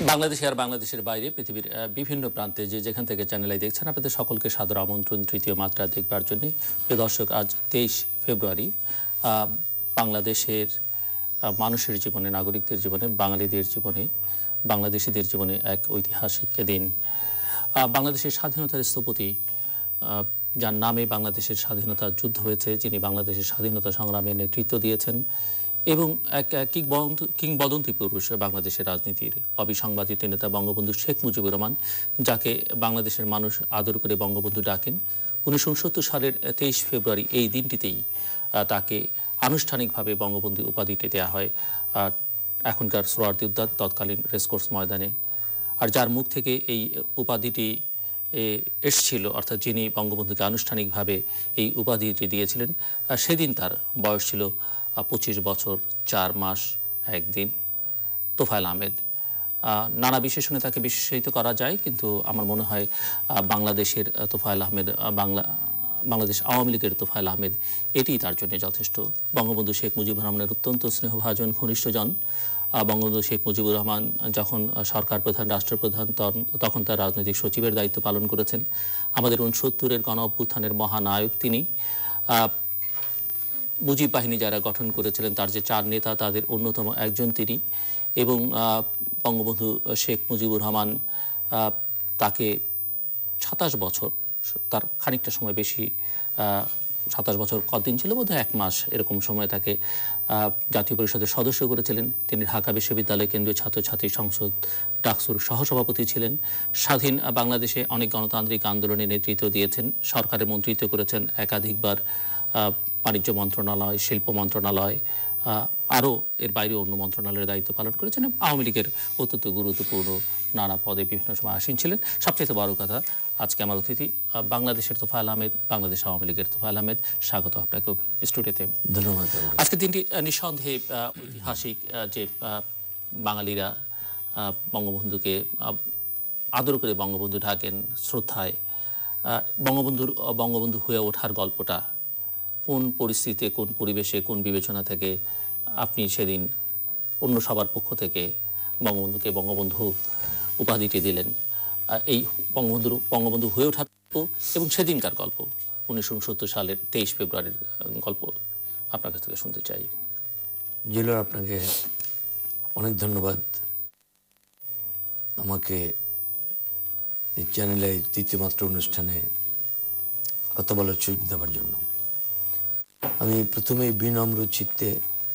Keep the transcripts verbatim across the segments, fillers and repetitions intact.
বাংলাদেশে আর বাংলাদেশের বাইরে পৃথিবীর বিভিন্ন প্রান্তে যে যেখান থেকে চ্যানেলে দেখছেন আপনাদের সকলকে সাদর আমন্ত্রণ তৃতীয় মাত্রা দেখবার জন্য। প্রিয় দর্শক, আজ তেইশ ফেব্রুয়ারি বাংলাদেশের মানুষের জীবনে, নাগরিকদের জীবনে, বাঙালিদের জীবনে, বাংলাদেশিদের জীবনে এক ঐতিহাসিক দিন। বাংলাদেশের স্বাধীনতার স্থপতি, যার নামে বাংলাদেশের স্বাধীনতা যুদ্ধ হয়েছে, যিনি বাংলাদেশের স্বাধীনতা সংগ্রামে নেতৃত্ব দিয়েছেন এবং এক কিংবদন্তি পুরুষ বাংলাদেশের রাজনীতির, অবিসংবাদিত নেতা বঙ্গবন্ধু শেখ মুজিবুর রহমান, যাকে বাংলাদেশের মানুষ আদর করে বঙ্গবন্ধু ডাকেন। উনিশশো উনসত্তর সালের তেইশ ফেব্রুয়ারি এই দিনটিতেই তাকে আনুষ্ঠানিকভাবে বঙ্গবন্ধু উপাধিটি দেওয়া হয় এখনকার সোহরাওয়ার্দী উদ্যান, তৎকালীন রেসকোর্স ময়দানে। আর যার মুখ থেকে এই উপাধিটি এসছিল, অর্থাৎ যিনি বঙ্গবন্ধুকে আনুষ্ঠানিকভাবে এই উপাধিটি দিয়েছিলেন, সেদিন তার বয়স ছিল পঁচিশ বছর চার মাস একদিন। তোফাইল আহমেদ। নানা বিশেষণে তাকে বিশেষিত করা যায়, কিন্তু আমার মনে হয় বাংলাদেশের তোফাইল আহমেদ, বাংলা বাংলাদেশ আওয়ামী লীগের তোফাইল আহমেদ, এটি তার জন্য যথেষ্ট। বঙ্গবন্ধু শেখ মুজিবুর রহমানের অত্যন্ত স্নেহভাজন ঘনিষ্ঠজন। বঙ্গবন্ধু শেখ মুজিবুর রহমান যখন সরকার প্রধান, রাষ্ট্রপ্রধান, তখন তার রাজনৈতিক সচিবের দায়িত্ব পালন করেছেন। আমাদের উনসত্তরের গণ অভ্যুত্থানের মহানায়ক তিনি। মুজিব বাহিনী যারা গঠন করেছিলেন, তার যে চার নেতা, তাদের অন্যতম একজন তিনি। এবং বঙ্গবন্ধু শেখ মুজিবুর রহমান তাকে সাতাশ বছর, তার খানিকটা সময় বেশি, সাতাশ বছর কদিন ছিল, বোধহয় এক মাস এরকম সময় তাকে জাতীয় পরিষদের সদস্য করেছিলেন। তিনি ঢাকা বিশ্ববিদ্যালয় কেন্দ্রীয় ছাত্রছাত্রী সংসদ ডাকসুর সহসভাপতি ছিলেন। স্বাধীন বাংলাদেশে অনেক গণতান্ত্রিক আন্দোলনে নেতৃত্ব দিয়েছেন, সরকারের মন্ত্রিত্ব করেছেন একাধিকবার। বাণিজ্য মন্ত্রণালয়, শিল্প মন্ত্রণালয়, আরও এর বাইরে অন্য মন্ত্রণালয়ের দায়িত্ব পালন করেছেন। আওয়ামী লীগের অত্যন্ত গুরুত্বপূর্ণ নানা পদে বিভিন্ন সময় আসীন ছিলেন। সবচেয়ে বড় কথা, আজকে আমার অতিথি বাংলাদেশের তোফাইল আহমেদ, বাংলাদেশ আওয়ামী লীগের তোফাইল আহমেদ। স্বাগত আপনাকে স্টুডিওতে। ধন্যবাদ। আজকের দিনটি নিঃসন্দেহে ঐতিহাসিক, যে বাঙালিরা বঙ্গবন্ধুকে আদর করে বঙ্গবন্ধু ডাকেন, শ্রদ্ধায় বঙ্গবন্ধুর বঙ্গবন্ধু হয়ে ওঠার গল্পটা কোন পরিস্থিতিতে, কোন পরিবেশে, কোন বিবেচনা থেকে আপনি সেদিন অন্য সবার পক্ষ থেকে বঙ্গবন্ধুকে বঙ্গবন্ধু উপাধিটি দিলেন? এই বঙ্গবন্ধুর বঙ্গবন্ধু হয়ে ওঠার গল্প এবং সেদিনকার গল্প, উনিশশো উনসত্তর সালের তেইশ ফেব্রুয়ারির গল্প আপনার কাছ থেকে শুনতে চাই। জিল্লুর, আপনাকে অনেক ধন্যবাদ আমাকে এই চ্যানেলে তৃতীয় মাত্রা অনুষ্ঠানে কথা বলার সুযোগ দেওয়ার জন্য। আমি প্রথমেই বিনম্র চিত্তে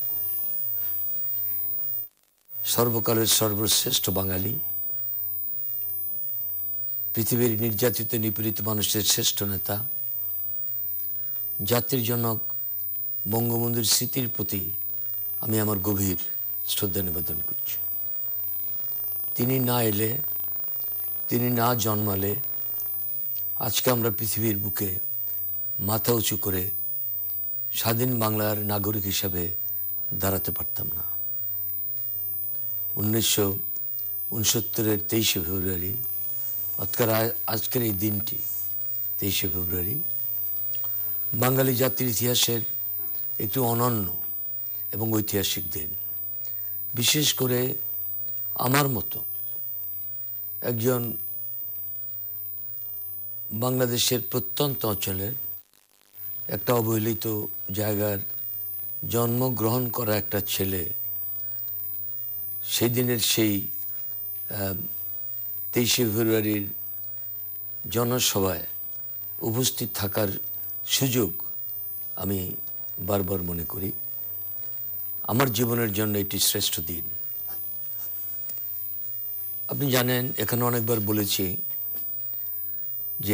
সর্বকালের সর্বশ্রেষ্ঠ বাঙালি, পৃথিবীর নির্যাতিত নিপীড়িত মানুষের শ্রেষ্ঠ নেতা, জাতির জনক বঙ্গবন্ধুর স্মৃতির প্রতি আমি আমার গভীর শ্রদ্ধা নিবেদন করছি। তিনি না এলে, তিনি না জন্মালে আজকে আমরা পৃথিবীর বুকে মাথা উঁচু করে স্বাধীন বাংলার নাগরিক হিসাবে দাঁড়াতে পারতাম না। উনিশশো উনসত্তরের তেইশে ফেব্রুয়ারি, অর্থাৎ আজকের এই দিনটি তেইশে ফেব্রুয়ারি বাঙালি জাতির ইতিহাসের একটি অনন্য এবং ঐতিহাসিক দিন। বিশেষ করে আমার মতো একজন বাংলাদেশের প্রত্যন্ত অঞ্চলের একটা অবহেলিত জায়গার জন্মগ্রহণ করা একটা ছেলে সেই দিনের সেই তেইশে ফেব্রুয়ারির জনসভায় উপস্থিত থাকার সুযোগ আমি বারবার মনে করি। আমার জীবনের জন্য এটি শ্রেষ্ঠ দিন। আপনি জানেন, এখানে অনেকবার বলেছি যে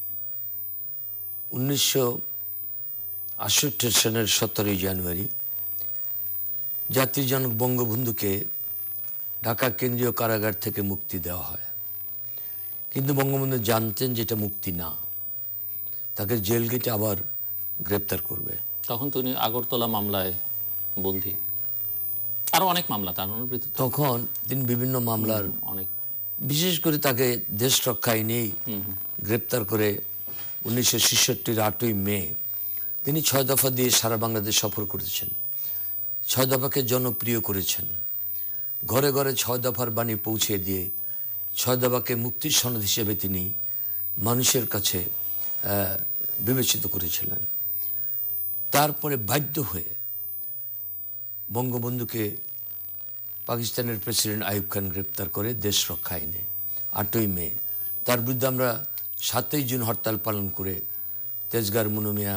উনিশশো আটষট্টি সনের সতেরোই জানুয়ারি জাতির জনক বঙ্গবন্ধুকে ঢাকা কেন্দ্রীয় কারাগার থেকে মুক্তি দেওয়া হয়। কিন্তু বঙ্গবন্ধু জানতেন যেটা মুক্তি না, তাকে জেল গেটে আবার গ্রেপ্তার করবে। তখন তিনি আগরতলা মামলায় বন্দী, আরো অনেক মামলা তার অনুবৃত্ত। তখন তিনি বিভিন্ন মামলার অনেক, বিশেষ করে তাকে দেশ রক্ষা আইনেই গ্রেপ্তার করে উনিশশো ছেষট্টির আটই মে তিনি ছয় দফা দিয়ে সারা বাংলাদেশ সফর করেছেন, ছয় দফাকে জনপ্রিয় করেছেন। ঘরে ঘরে ছয় দফার বাণী পৌঁছে দিয়ে ছয় দফাকে মুক্তির সনদ হিসেবে তিনি মানুষের কাছে বিবেচিত করেছিলেন। তারপরে বাধ্য হয়ে বঙ্গবন্ধুকে পাকিস্তানের প্রেসিডেন্ট আইয়ুব খান গ্রেপ্তার করে দেশ রক্ষা আইনে আটই মে তার বিরুদ্ধে আমরা সাতই জুন হরতাল পালন করে তেজগাঁর মুনুমিয়া,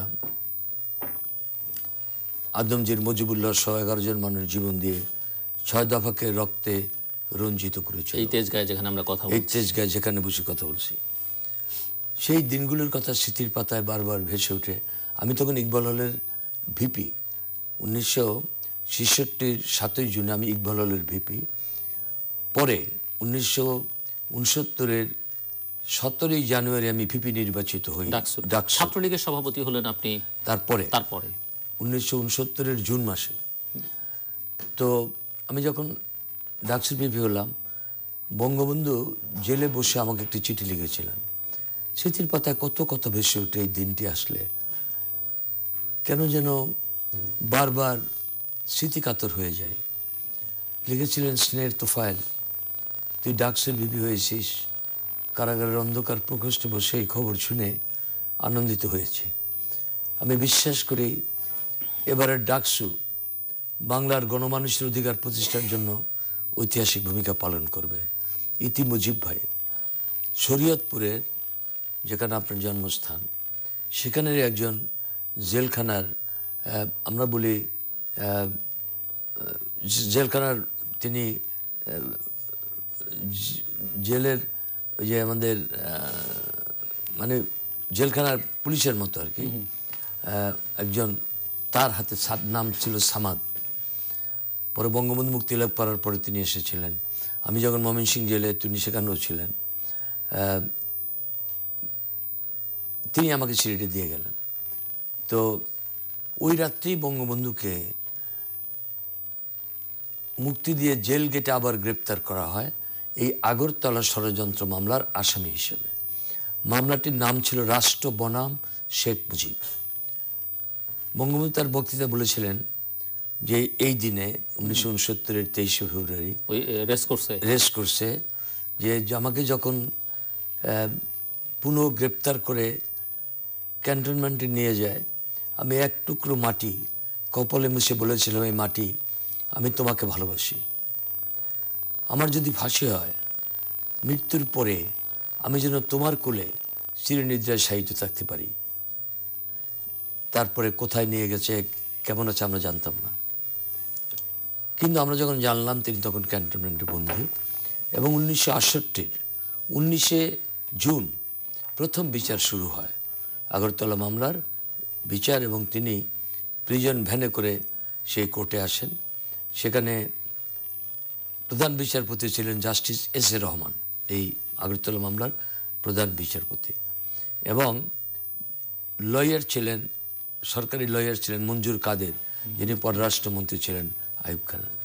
আদমজির, মজিবুল্লাহ সহ এগারো জন মানুষ জীবন দিয়ে ছয় দফাকে রক্তে রঞ্জিত করেছে। এই তেজগাঁয়ে যেখানে আমরা কথা এই তেজগাঁয়ে যেখানে বসে কথা বলছি, সেই দিনগুলোর কথা স্মৃতির পাতায় বারবার ভেসে ওঠে। আমি তখন ইকবাল হলের ভিপি, উনিশশো ছেষট্টির সাতই জুন আমি ইকবাল হলের ভিপি। পরে উনিশশো উনসত্তরের সতেরোই জানুয়ারি আমি ভিপি নির্বাচিত হই। ছাত্রলীগের সভাপতি হলেন আপনি তারপরে তারপরে উনিশশো উনসত্তরের জুন মাসে। তো আমি যখন ডাকসুর ভিপি হলাম, বঙ্গবন্ধু জেলে বসে আমাকে একটি চিঠি লিখেছিলেন। স্মৃতির পাতায় কত কত ভেসে ওঠে এই দিনটি আসলে, কেন যেন বারবার স্মৃতিকাতর হয়ে যায়। লিখেছিলেন, স্নেহের তোফায়েল, তুই ডাকসুর ভিপি হয়েছিস, কারাগারের অন্ধকার প্রকোষ্ঠে বসে এই খবর শুনে আনন্দিত হয়েছি। আমি বিশ্বাস করি এবারের ডাকসু বাংলার গণমানুষের অধিকার প্রতিষ্ঠার জন্য ঐতিহাসিক ভূমিকা পালন করবে। ইতি মুজিব ভাই শরীয়তপুরের, যেখানে আপনার জন্মস্থান, সেখানের একজন জেলখানার, আমরা বলি জেলখানার, তিনি জেলের যে আমাদের মানে জেলখানার পুলিশের মতো আর কি একজন, তার হাতে নাম ছিল সামাদ। পরে বঙ্গবন্ধু মুক্তি লাভ করার পরে তিনি এসেছিলেন। আমি যখন ময়মনসিংহ জেলে, তিনি সেখানেও ছিলেন। তিনি আমাকে সিলেটে দিয়ে গেলেন। তো ওই রাত্রেই বঙ্গবন্ধুকে মুক্তি দিয়ে জেল গেটে আবার গ্রেপ্তার করা হয় এই আগরতলা ষড়যন্ত্র মামলার আসামি হিসেবে। মামলাটির নাম ছিল রাষ্ট্র বনাম শেখ মুজিব। বঙ্গবন্ধু তার বক্তৃতা বলেছিলেন যে এই দিনে উনিশশো উনসত্তরের তেইশে ফেব্রুয়ারি রেস করছে যে আমাকে যখন পুনঃ গ্রেপ্তার করে ক্যান্টনমেন্টে নিয়ে যায়, আমি এক টুকরো মাটি কপালে মুছে বলেছিলাম, এই মাটি আমি তোমাকে ভালোবাসি। আমার যদি ফাঁসি হয়, মৃত্যুর পরে আমি যেন তোমার কোলে চিরনিদ্রায় শায়িত থাকতে পারি। তারপরে কোথায় নিয়ে গেছে, কেমন আছে আমরা জানতাম না, কিন্তু আমরা যখন জানলাম তিনি তখন ক্যান্টনমেন্টে বন্দী। এবং উনিশশো আটষট্টির উনিশে জুন প্রথম বিচার শুরু হয়, আগরতলা মামলার বিচার, এবং তিনি প্রিজন ভ্যানে করে সেই কোর্টে আসেন। সেখানে প্রধান বিচারপতি ছিলেন জাস্টিস এস এ রহমান, এই আগরতলা মামলার প্রধান বিচারপতি, এবং লয়ার ছিলেন, সরকারি লয়ার ছিলেন মঞ্জুর কাদের, যিনি পররাষ্ট্রমন্ত্রী ছিলেন আইয়ুব খানের।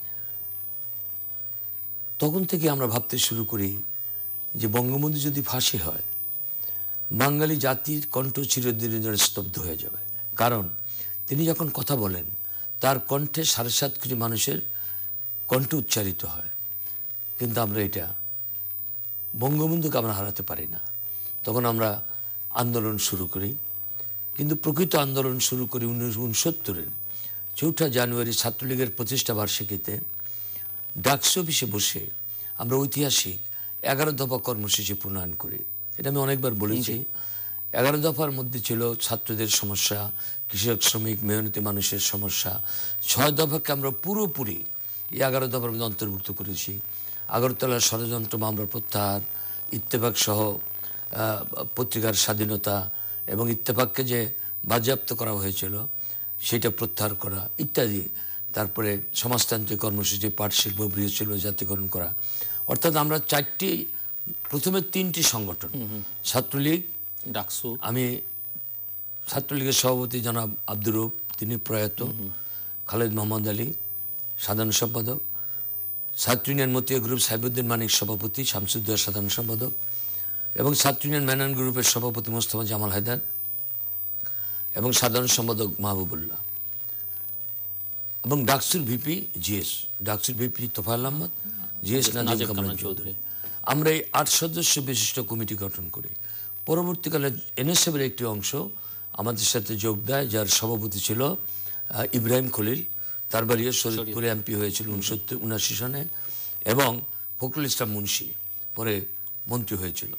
তখন থেকে আমরা ভাবতে শুরু করি যে বঙ্গবন্ধু যদি ফাঁসি হয়, বাঙালি জাতির কণ্ঠ চিরদিনের জন্য স্তব্ধ হয়ে যাবে। কারণ তিনি যখন কথা বলেন, তার কণ্ঠে সাড়ে সাত কোটি মানুষের কণ্ঠ উচ্চারিত হয়। কিন্তু আমরা এটা বঙ্গবন্ধুকে আমরা হারাতে পারি না। তখন আমরা আন্দোলন শুরু করি, কিন্তু প্রকৃত আন্দোলন শুরু করি উনিশশো উনসত্তরের চৌঠা জানুয়ারি ছাত্রলীগের প্রতিষ্ঠা বার্ষিকীতে ডাকসু অফিসে বসে আমরা ঐতিহাসিক এগারো দফা কর্মসূচি প্রণয়ন করি। এটা আমি অনেকবার বলেছি। এগারো দফার মধ্যে ছিল ছাত্রদের সমস্যা, কৃষক শ্রমিক মেহনতি মানুষের সমস্যা। ছয় দফাকে আমরা পুরোপুরি এই এগারো দফার মধ্যে অন্তর্ভুক্ত করেছি। আগরতলার ষড়যন্ত্র মামলা প্রত্যাহার, ইত্তেফাক সহ পত্রিকার স্বাধীনতা এবং ইত্তেফাককে যে বাজেয়াপ্ত করা হয়েছিল সেটা প্রত্যাহার করা ইত্যাদি। তারপরে সমাজতান্ত্রিক কর্মসূচি, পাটশিল্প, গৃহশিল্প জাতীয়করণ করা। অর্থাৎ আমরা চারটি, প্রথমে তিনটি সংগঠন, ছাত্রলীগ, ডাকসু, আমি ছাত্রলীগের সভাপতি জনাব আব্দুর রউফ, তিনি প্রয়াত, খালেদ মোহাম্মদ আলী সাধারণ সম্পাদক, ছাত্র ইউনিয়ন মতিয়া গ্রুপ সাইবুদ্দিন মানিক সভাপতি, শামসুদ্দৌলা সাধারণ সম্পাদক, এবং ছাত্র ইউনিয়ন ম্যানন গ্রুপের সভাপতি মোস্তফা জামাল হায়দার এবং সাধারণ সম্পাদক মাহবুবুল্লাহ। এবং ডাকসুর ভিপি জিএস, ডাকসুর ভিপি তোফাইল আহমদ, জিএস নাজিম কামরান চৌধুরী। আমরা এই আট সদস্য বিশিষ্ট কমিটি গঠন করি। পরবর্তীকালে এনএসএফের একটি অংশ আমাদের সাথে যোগ দেয়, যার সভাপতি ছিল ইব্রাহিম খলিল, তার বাড়িও শরীয়তপুরে এমপি হয়েছিল উনসত্তর উনাশি সনে, এবং ফখরুল ইসলাম মুন্সি পরে মন্ত্রী হয়েছিল।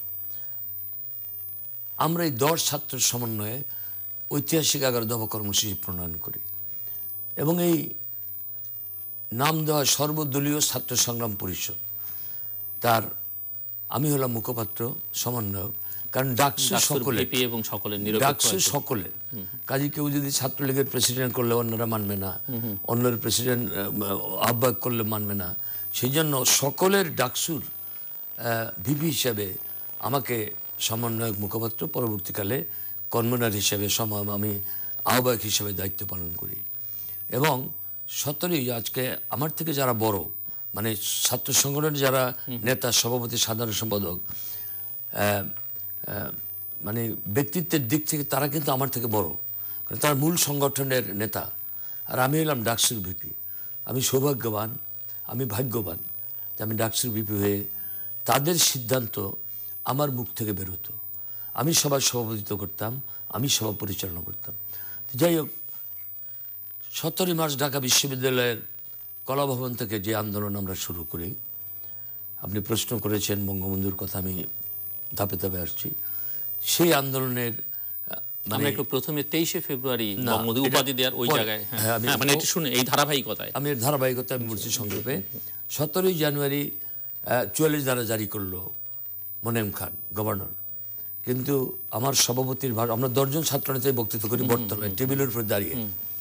আমরা এই দশ ছাত্রের সমন্বয়ে ঐতিহাসিক এগারো দফা কর্মসূচি প্রণয়ন করি এবং এই নাম দেওয়া সর্বদলীয় ছাত্র সংগ্রাম পরিষদ, তার আমি হলাম মুখপাত্র সমন্বয়ক। কারণ ডাকসু সকলে এবং সকলের ডাকসু সকলের কাজে কেউ যদি ছাত্রলীগের প্রেসিডেন্ট করলে অন্যরা মানবে না, অন্যের প্রেসিডেন্ট আহ্বায়ক করলে মানবে না, সেই জন্য সকলের ডাকসুর ভিপি হিসাবে আমাকে সমন্বয়ক মুখপাত্র, পরবর্তীকালে কনভেনার হিসেবে আমি আহ্বায়ক হিসেবে দায়িত্ব পালন করি। এবং সতেরোই আজকে আমার থেকে যারা বড়, মানে ছাত্র সংগঠনের যারা নেতা, সভাপতি, সাধারণ সম্পাদক, মানে ব্যক্তিত্বের দিক থেকে তারা কিন্তু আমার থেকে বড়, কারণ তারা মূল সংগঠনের নেতা, আর আমি হলাম ডাকসুর ভিপি। আমি সৌভাগ্যবান, আমি ভাগ্যবান যে আমি ডাকসুর ভিপি হয়ে তাদের সিদ্ধান্ত আমার মুখ থেকে বেরোতো, আমি সবার সভাপতিত্ব করতাম, আমি সভা পরিচালনা করতাম। যাই হোক, সতেরোই মার্চ ঢাকা বিশ্ববিদ্যালয়ের কলাভবন থেকে যে আন্দোলন আমরা শুরু করি, আপনি প্রশ্ন করেছেন বঙ্গবন্ধুর কথা, আমি ধাপে ধাপে আসছি। সেই আন্দোলনের আমরা একটু প্রথমে তেইশে ফেব্রুয়ারি বঙ্গবন্ধু উপাধি দেওয়ার ওই জায়গায়, মানে এটা শুনে এই ধারাবাহিকতায় আমি ধারাবাহিকতা আমি বলছি সংক্ষেপে। সতেরোই জানুয়ারি চুয়াল্লিশ ধারা জারি করলো মোনেম খান গভর্নর, কিন্তু আমার সভাপতির ভার, আমরা দশজন ছাত্রনেতায় বক্তৃতা করি বটতলায় টেবিলের উপর দাঁড়িয়ে।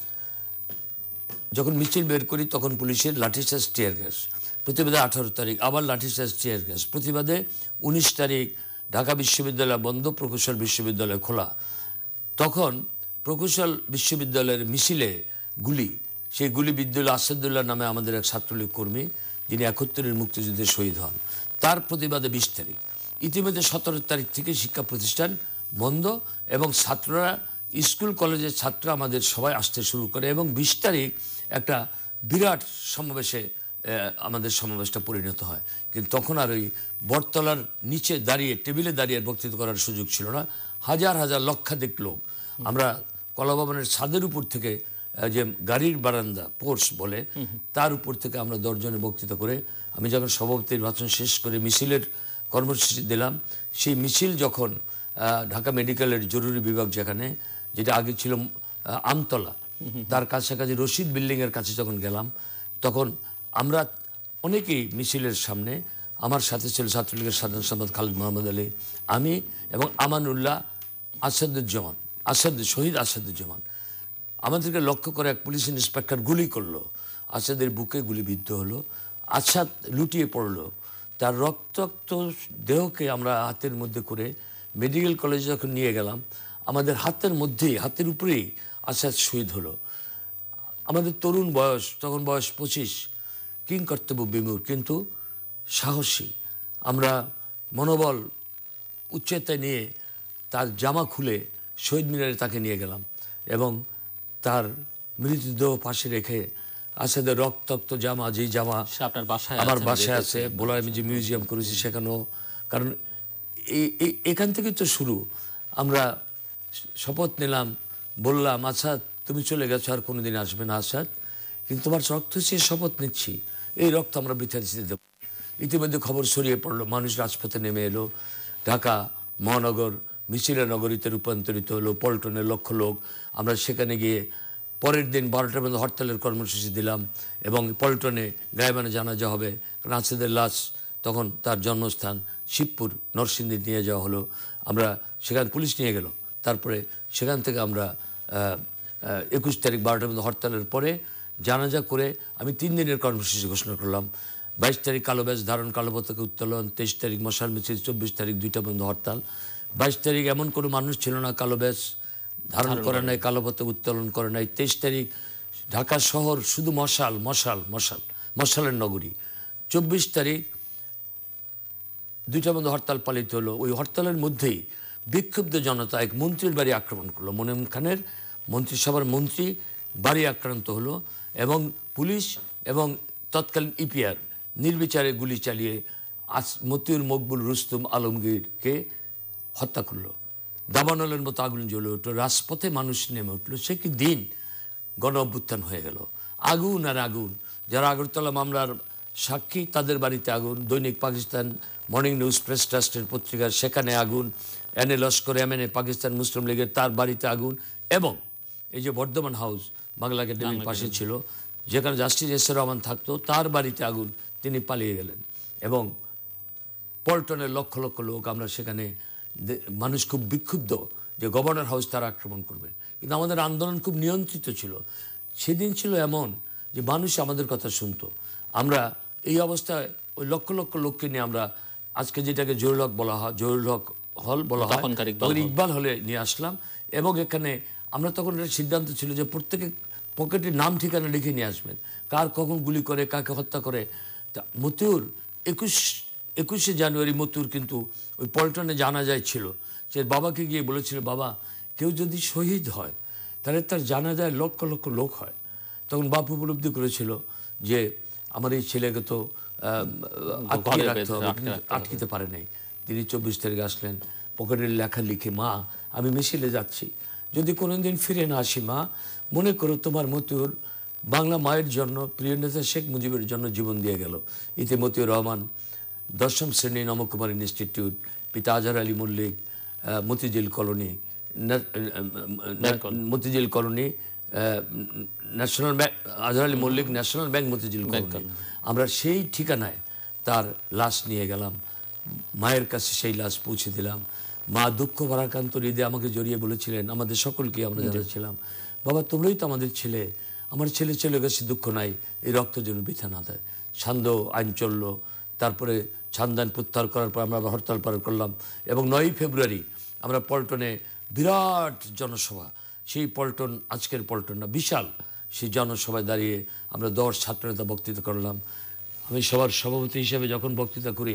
যখন মিছিল বের করি তখন পুলিশের লাঠিচার্জ, টিয়ার গ্যাস। প্রতিবাদে আঠারো তারিখ আবার লাঠিচার্জ, টিয়ার গ্যাস। প্রতিবাদে উনিশ তারিখ ঢাকা বিশ্ববিদ্যালয় বন্ধ, প্রকৌশল বিশ্ববিদ্যালয় খোলা। তখন প্রকৌশল বিশ্ববিদ্যালয়ের মিছিলে গুলি, সেই গুলি বিদ্যুল্লাহ আসাদুল্লাহ নামে আমাদের এক ছাত্রলীগ কর্মী, যিনি একাত্তরের মুক্তিযুদ্ধে শহীদ হন, তার প্রতিবাদে বিশ তারিখ। ইতিমধ্যে সতেরো তারিখ থেকে শিক্ষা প্রতিষ্ঠান বন্ধ এবং ছাত্ররা, স্কুল কলেজের ছাত্ররা আমাদের সবাই আসতে শুরু করে এবং বিশ তারিখ একটা বিরাট সমাবেশে আমাদের সমাবেশটা পরিণত হয়। কিন্তু তখন আর ওই বটতলার নিচে দাঁড়িয়ে, টেবিলে দাঁড়িয়ে বক্তৃতা করার সুযোগ ছিল না। হাজার হাজার লক্ষাধিক লোক আমরা কলাভবনের ছাদের উপর থেকে, যে গাড়ির বারান্দা পোর্স বলে, তার উপর থেকে আমরা দশজনে বক্তৃতা করে, আমি যখন সভাপতির ভাষণ শেষ করে মিছিলের কর্মসূচি দিলাম, সেই মিছিল যখন ঢাকা মেডিকেলের জরুরি বিভাগ, যেখানে যেটা আগে ছিল আমতলা, তার কাছাকাছি রশিদ বিল্ডিংয়ের কাছে যখন গেলাম, তখন আমরা অনেকেই মিছিলের সামনে, আমার সাথে ছিল ছাত্রলীগের সাধারণ সম্পাদক খালিদ মোহাম্মদ আলী, আমি এবং আমানুল্লাহ, আসাদুজ্জামান, আসাদ শহীদ আসাদুজ্জামান। আমাদেরকে লক্ষ্য করে এক পুলিশ ইন্সপেক্টর গুলি করলো, আসাদের বুকে গুলিবিদ্ধ হলো, আসাদ লুটিয়ে পড়লো। তার রক্তাক্ত দেহকে আমরা হাতের মধ্যে করে মেডিকেল কলেজে যখন নিয়ে গেলাম, আমাদের হাতের মধ্যেই, হাতের উপরেই আসাদ শহীদ হলো। আমাদের তরুণ বয়স, তখন বয়স পঁচিশ, কিং কর্তব্য বিমূঢ় কিন্তু সাহসী। আমরা মনোবল উচ্চতায় নিয়ে তার জামা খুলে শহীদ মিনারে তাকে নিয়ে গেলাম এবং তার মৃতদেহ পাশে রেখে, আসাদের রক্তাক্ত জামা, যেই জামা আপনার বাসায়, আমার বাসায় আছে, বলায় আমি যে মিউজিয়াম করেছি সেখানেও, কারণ এখান থেকে তো শুরু। আমরা শপথ নিলাম, বললাম, আসাদ তুমি চলে গেছো, আর কোনোদিন আসবে না আসাদ, কিন্তু তোমার রক্ত সে শপথ নিচ্ছি, এই রক্ত আমরা বৃথা দিতে দেব। ইতিমধ্যে খবর ছড়িয়ে পড়লো, মানুষ রাজপথে নেমে এলো, ঢাকা মহানগর মিছিলে নগরীতে রূপান্তরিত হলো, পল্টনের লক্ষ লোক। আমরা সেখানে গিয়ে পরের দিন বারোটার মধ্যে হরতালের কর্মসূচি দিলাম এবং পল্টনে গায়েবানে জানাজা হবে, কারণ আসাদের লাশ তখন তার জন্মস্থান শিবপুর নরসিংদী নিয়ে যাওয়া হলো। আমরা সেখানে পুলিশ নিয়ে গেল, তারপরে সেখান থেকে আমরা একুশ তারিখ বারোটার মধ্যে হরতালের পরে জানাজা করে আমি তিন দিনের কর্মসূচি ঘোষণা করলাম। বাইশ তারিখ কালো ব্যাজ ধারণ, কালো পতাকা উত্তোলন, তেইশ তারিখ মশাল মিছিল, চব্বিশ তারিখ দুইটা পর্যন্ত হরতাল। বাইশ তারিখ এমন কোনো মানুষ ছিল না কালো ব্যাজ ধারণ করে নাই, কালো পতাকা উত্তোলন করে নাই। তেইশ তারিখ ঢাকা শহর শুধু মশাল মশাল মশাল মশালের নগরী। চব্বিশ তারিখ দুইটা পর্যন্ত হরতাল পালিত হলো। ওই হরতালের মধ্যেই বিক্ষুব্ধ জনতা এক মন্ত্রীর বাড়ি আক্রমণ করলো, মোনেম খানের মন্ত্রিসভার মন্ত্রী বাড়ি আক্রান্ত হলো এবং পুলিশ এবং তৎকালীন ইপিআর নির্বিচারে গুলি চালিয়ে মতিউর মকবুল রুস্তম আলমগীরকে হত্যা করলো। দাবানলের মতো আগুন জ্বলে উঠলো, রাজপথে মানুষ নেমে উঠলো। সে কি দিন! গণ অভ্যুত্থান হয়ে গেল। আগুন আর আগুন। যারা আগরতলা মামলার সাক্ষী তাদের বাড়িতে আগুন, দৈনিক পাকিস্তান, মর্নিং নিউজ, প্রেস ট্রাস্টের পত্রিকা সেখানে আগুন, N A Laskar M N A Pakistan Muslim লীগের তার বাড়িতে আগুন, এবং এই যে বর্ধমান হাউস বাংলা একাডেমির পাশে ছিল যেখানে জাস্টিস এস এ রহমান থাকতো তার বাড়িতে আগুন, তিনি পালিয়ে গেলেন। এবং পল্টনের লক্ষ লক্ষ লোক, আমরা সেখানে মানুষ খুব বিক্ষুব্ধ যে গভর্নর হাউস তারা আক্রমণ করবে, কিন্তু আমাদের আন্দোলন খুব নিয়ন্ত্রিত ছিল। সেদিন ছিল এমন যে মানুষ আমাদের কথা শুনতো। আমরা এই অবস্থায় ওই লক্ষ লক্ষ লোককে নিয়ে আমরা আজকে যেটাকে জহুরুল হক বলা হয়, জহুরুল হক হল বলা হয়, ইকবাল হলে নিয়ে আসলাম। এবং এখানে আমরা তখন একটা সিদ্ধান্ত ছিল যে প্রত্যেকে পকেটে নাম ঠিকানা লিখে নিয়ে আসবেন, কার কখন গুলি করে কাকে হত্যা করে। তা মতিউর একুশ একুশে জানুয়ারি মতিউর কিন্তু ওই পল্টনে জানাজায় ছিল। সে বাবাকে গিয়ে বলেছিল, বাবা কেউ যদি শহীদ হয় তাহলে তার জানাজায় লক্ষ লক্ষ লোক হয়। তখন বাপু উপলব্ধি করেছিল যে আমার এই ছেলেকে তো আটকে রাখতে হবে, আটকিতে পারে নাই। তিনি চব্বিশ তারিখে আসলেন, পকেটের লেখা লিখে, মা আমি মিছিলে যাচ্ছি, যদি কোনোদিন ফিরে না আসি মা, মনে করো তোমার মতিউর বাংলা মায়ের জন্য, প্রিয় নেতা শেখ মুজিবের জন্য জীবন দিয়ে গেল। ইতি মতিউর রহমান, দশম শ্রেণী নমকুমার ইনস্টিটিউট, পিতা Azhar Ali Mallick, Motijheel colony, Motijheel colony national bank, Azhar Ali Mallick national bank Motijheel colony. আমরা সেই ঠিকানায় তার লাশ নিয়ে গেলাম, মায়ের কাছে সেই লাশ পৌঁছে দিলাম। মা দুঃখ ভারাক্রান্ত হৃদয়ে আমাকে জড়িয়ে বলেছিলেন, আমাদের সকলকে, আমরা যারা ছিলাম, বাবা তোমরাই তো আমাদের ছেলে, আমার ছেলে চলে গেছে, দুঃখ নাই, এই রক্ত যেন বৃথা না দেয়। ছান্দ আইন চলল, তারপরে ছান্দান প্রত্যাহার করার পর আমরা হরতাল পালন করলাম। এবং নয়ই ফেব্রুয়ারি আমরা পল্টনে বিরাট জনসভা, সেই পল্টন আজকের পল্টন না, বিশাল সেই জনসভায় দাঁড়িয়ে আমরা দশ ছাত্রনেতা বক্তৃতা করলাম। আমি সবার সভাপতি হিসেবে যখন বক্তৃতা করি,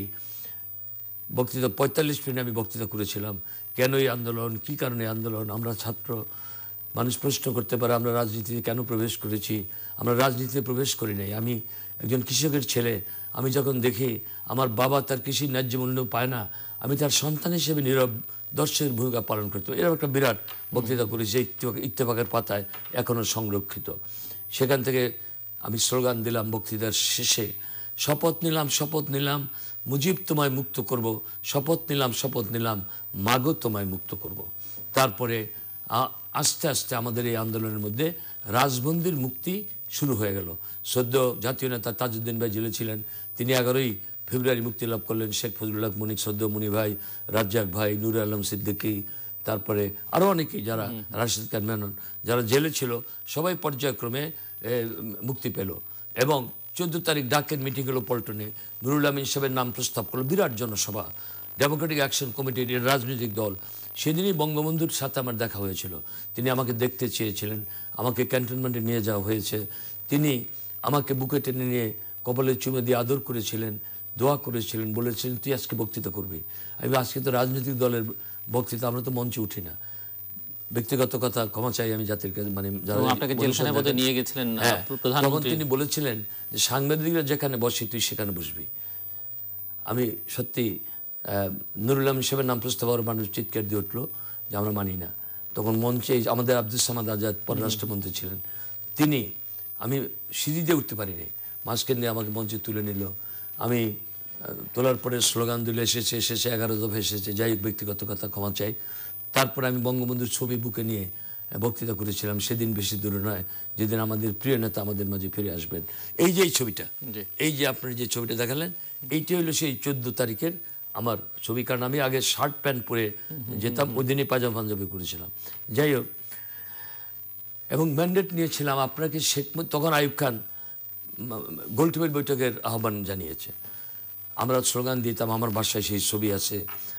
বক্তৃতা পঁয়তাল্লিশ মিনিট আমি বক্তৃতা করেছিলাম। কেন এই আন্দোলন, কী কারণে আন্দোলন, আমরা ছাত্র, মানুষ প্রশ্ন করতে পারে আমরা রাজনীতিতে কেন প্রবেশ করেছি। আমরা রাজনীতিতে প্রবেশ করি নাই, আমি একজন কৃষকের ছেলে। আমি যখন দেখি আমার বাবা তার কৃষির ন্যায্য মূল্য পায় না, আমি তার সন্তান হিসেবে নীরব দর্শকের ভূমিকা পালন করতে, এরকম একটা বিরাট বক্তৃতা করেছি, ইত্তেফাকের পাতায় এখনও সংরক্ষিত। সেখান থেকে আমি স্লোগান দিলাম বক্তৃতার শেষে, শপথ নিলাম শপথ নিলাম মুজিব তোমায় মুক্ত করব, শপথ নিলাম শপথ নিলাম মাগো তোমায় মুক্ত করব। তারপরে আস্তে আস্তে আমাদের এই আন্দোলনের মধ্যে রাজবন্দির মুক্তি শুরু হয়ে গেল। সদ্য জাতীয় নেতা তাজউদ্দিন ভাই জেলে ছিলেন, তিনি এগারোই ফেব্রুয়ারি মুক্তি লাভ করলেন। শেখ ফজলুল হক মনিক, সদ্য মনি ভাই, রাজ্জাক ভাই, নুর আলম সিদ্দিকী, তারপরে আরও অনেকেই যারা, রাশিদ খান মেনন, যারা জেলে ছিল সবাই পর্যায়ক্রমে মুক্তি পেল। এবং চোদ্দো তারিখ ডাকের মিটিং হলো পল্টনে, নুরুল আমিন সাহেবের নাম প্রস্তাব করলো, বিরাট জনসভা, ডেমোক্রেটিক অ্যাকশন কমিটির রাজনৈতিক দল। সেদিনই বঙ্গবন্ধুর সাথে আমার দেখা হয়েছিল, তিনি আমাকে দেখতে চেয়েছিলেন, আমাকে ক্যান্টনমেন্টে নিয়ে যাওয়া হয়েছে। তিনি আমাকে বুকে টেনে নিয়ে কপালে চুমে দিয়ে আদর করেছিলেন, দোয়া করেছিলেন, বলেছিলেন তুই আজকে বক্তৃতা করবি। আমি আজকে তো রাজনৈতিক দলের বক্তৃতা, আমরা তো মঞ্চে উঠি না, ব্যক্তিগত কথা ক্ষমা চাই আমি জাতির কাছে, মানে নিয়ে গেছিলেন। তখন তিনি বলেছিলেন যে সাংবাদিকরা যেখানে বসে তুই সেখানে বসবি। আমি সত্যি নুরুল আমিন সাহেবের নাম প্রস্তাব হওয়ার মানুষ চিৎকার দিয়ে উঠলো যে আমরা মানি না। তখন মঞ্চে আমাদের আব্দুল সামাদ আজাদ পররাষ্ট্রমন্ত্রী ছিলেন, তিনি, আমি সিঁড়ি দিয়ে উঠতে পারিনি, মাঝখান দিয়ে আমাকে মঞ্চে তুলে নিল। আমি তোলার পরে স্লোগান দিলে এসেছে এসেছে এগারো দফা এসেছে, যাই হোক ব্যক্তিগত কথা ক্ষমা চাই। তারপরে আমি বঙ্গবন্ধুর ছবি বুকে নিয়ে বক্তৃতা করেছিলাম। সেদিন বেশি দূরে নয় যেদিন আমাদের প্রিয় নেতা আমাদের মাঝে ফিরে আসবেন। এই যে এই ছবিটা, এই যে আপনার যে ছবিটা দেখালেন, এইটি হলো সেই চোদ্দো তারিখের আমার ছবি। কারণ আমি আগে শার্ট প্যান্ট পরে যেতাম, ওই দিনই পাজামা পাঞ্জাবি করেছিলাম। যাই হোক, এবং ম্যান্ডেট নিয়েছিলাম আপনাকে শেখ, তখন আইয়ুব খান গোলটেবিল বৈঠকের আহ্বান জানিয়েছে। আমরা স্লোগান দিতাম, আমার বাসায় সেই ছবি আছে,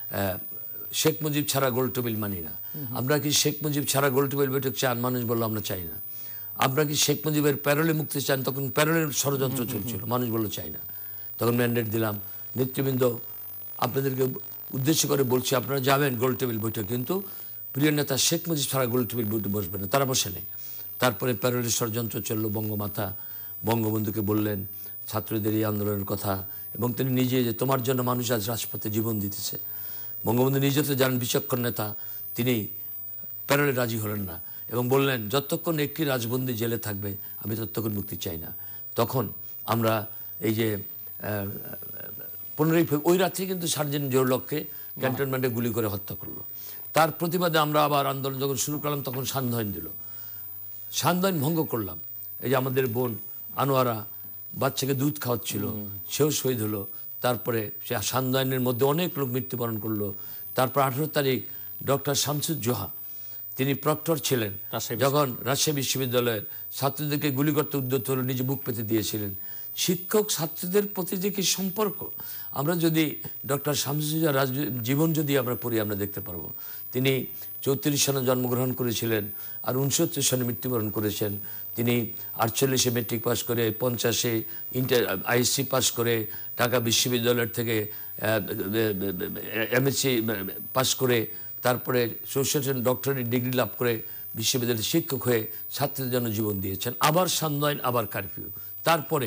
শেখ মুজিব ছাড়া গোলটেবিল মানি না। আমরা কি শেখ মুজিব ছাড়া গোলটেবিল বৈঠক চান? মানুষ বললো আমরা চাই না। আপনারা কি শেখ মুজিবের প্যারোলে মুক্তি চান? তখন প্যারোলের ষড়যন্ত্র চলছিল, মানুষ বললো চাই না। তখন ম্যান্ডেট দিলাম। নেতৃবৃন্দ, আপনাদেরকে উদ্দেশ্য করে বলছি, আপনারা যাবেন গোলটেবিল বৈঠক, কিন্তু প্রিয় নেতা শেখ মুজিব ছাড়া গোলটেবিল বৈঠক বসবে না। তারা বসে নেই। তারপরে প্যারোলে ষড়যন্ত্র চলল, বঙ্গমাতা বঙ্গবন্ধুকে বললেন ছাত্রদের এই আন্দোলনের কথা, এবং তিনি নিজে যে তোমার জন্য মানুষ আজ রাজপথে জীবন দিতেছে। বঙ্গবন্ধু নিজে তো জানেন বিচক্ষণ নেতা, তিনি প্যারোলে রাজি হলেন না এবং বললেন যতক্ষণ একটি রাজবন্দী জেলে থাকবে আমি ততক্ষণ মুক্তি চাই না। তখন আমরা এই যে পনেরোই ফেব্রুয়ারি ওই রাত্রে কিন্তু সার্জেন্ট জিয়াউলকে ক্যান্টনমেন্টে গুলি করে হত্যা করলো। তার প্রতিবাদে আমরা আবার আন্দোলন যখন শুরু করলাম তখন সান্ধ্য দিল, সান্ধ্য ভঙ্গ করলাম। এই যে আমাদের বোন আনোয়ারা বাচ্চাকে দুধ খাওয়াচ্ছিল, সেও শহীদ হলো। তারপরে সে সান্ধ্য আইনের মধ্যে অনেক লোক মৃত্যুবরণ করলো। তারপর আঠেরো তারিখ ডক্টর শামসুজ্জোহা, তিনি প্রক্টর ছিলেন, যখন রাজশাহী বিশ্ববিদ্যালয়ের ছাত্রদেরকে গুলি করতে উদ্যত হলো, নিজে বুক পেতে দিয়েছিলেন। শিক্ষক ছাত্রদের প্রতি যে কি সম্পর্ক, আমরা যদি ডক্টর শামসুজ্জোহার জীবন যদি আমরা পড়ি আমরা দেখতে পারবো। তিনি চৌত্রিশ সালে জন্মগ্রহণ করেছিলেন আর উনসত্তর সালে মৃত্যুবরণ করেছেন। তিনি আটচল্লিশে মেট্রিক পাস করে, পঞ্চাশে ইন্টার আইএসসি পাস করে, ঢাকা বিশ্ববিদ্যালয়ের থেকে এমএসসি পাস করে, তারপরে সোশ্যাল ডক্টরেট ডিগ্রি লাভ করে বিশ্ববিদ্যালয়ের শিক্ষক হয়ে ছাত্রদের জন্য জীবন দিয়েছেন। আবার সান্ধ্য আইন, আবার কারফিউ। তারপরে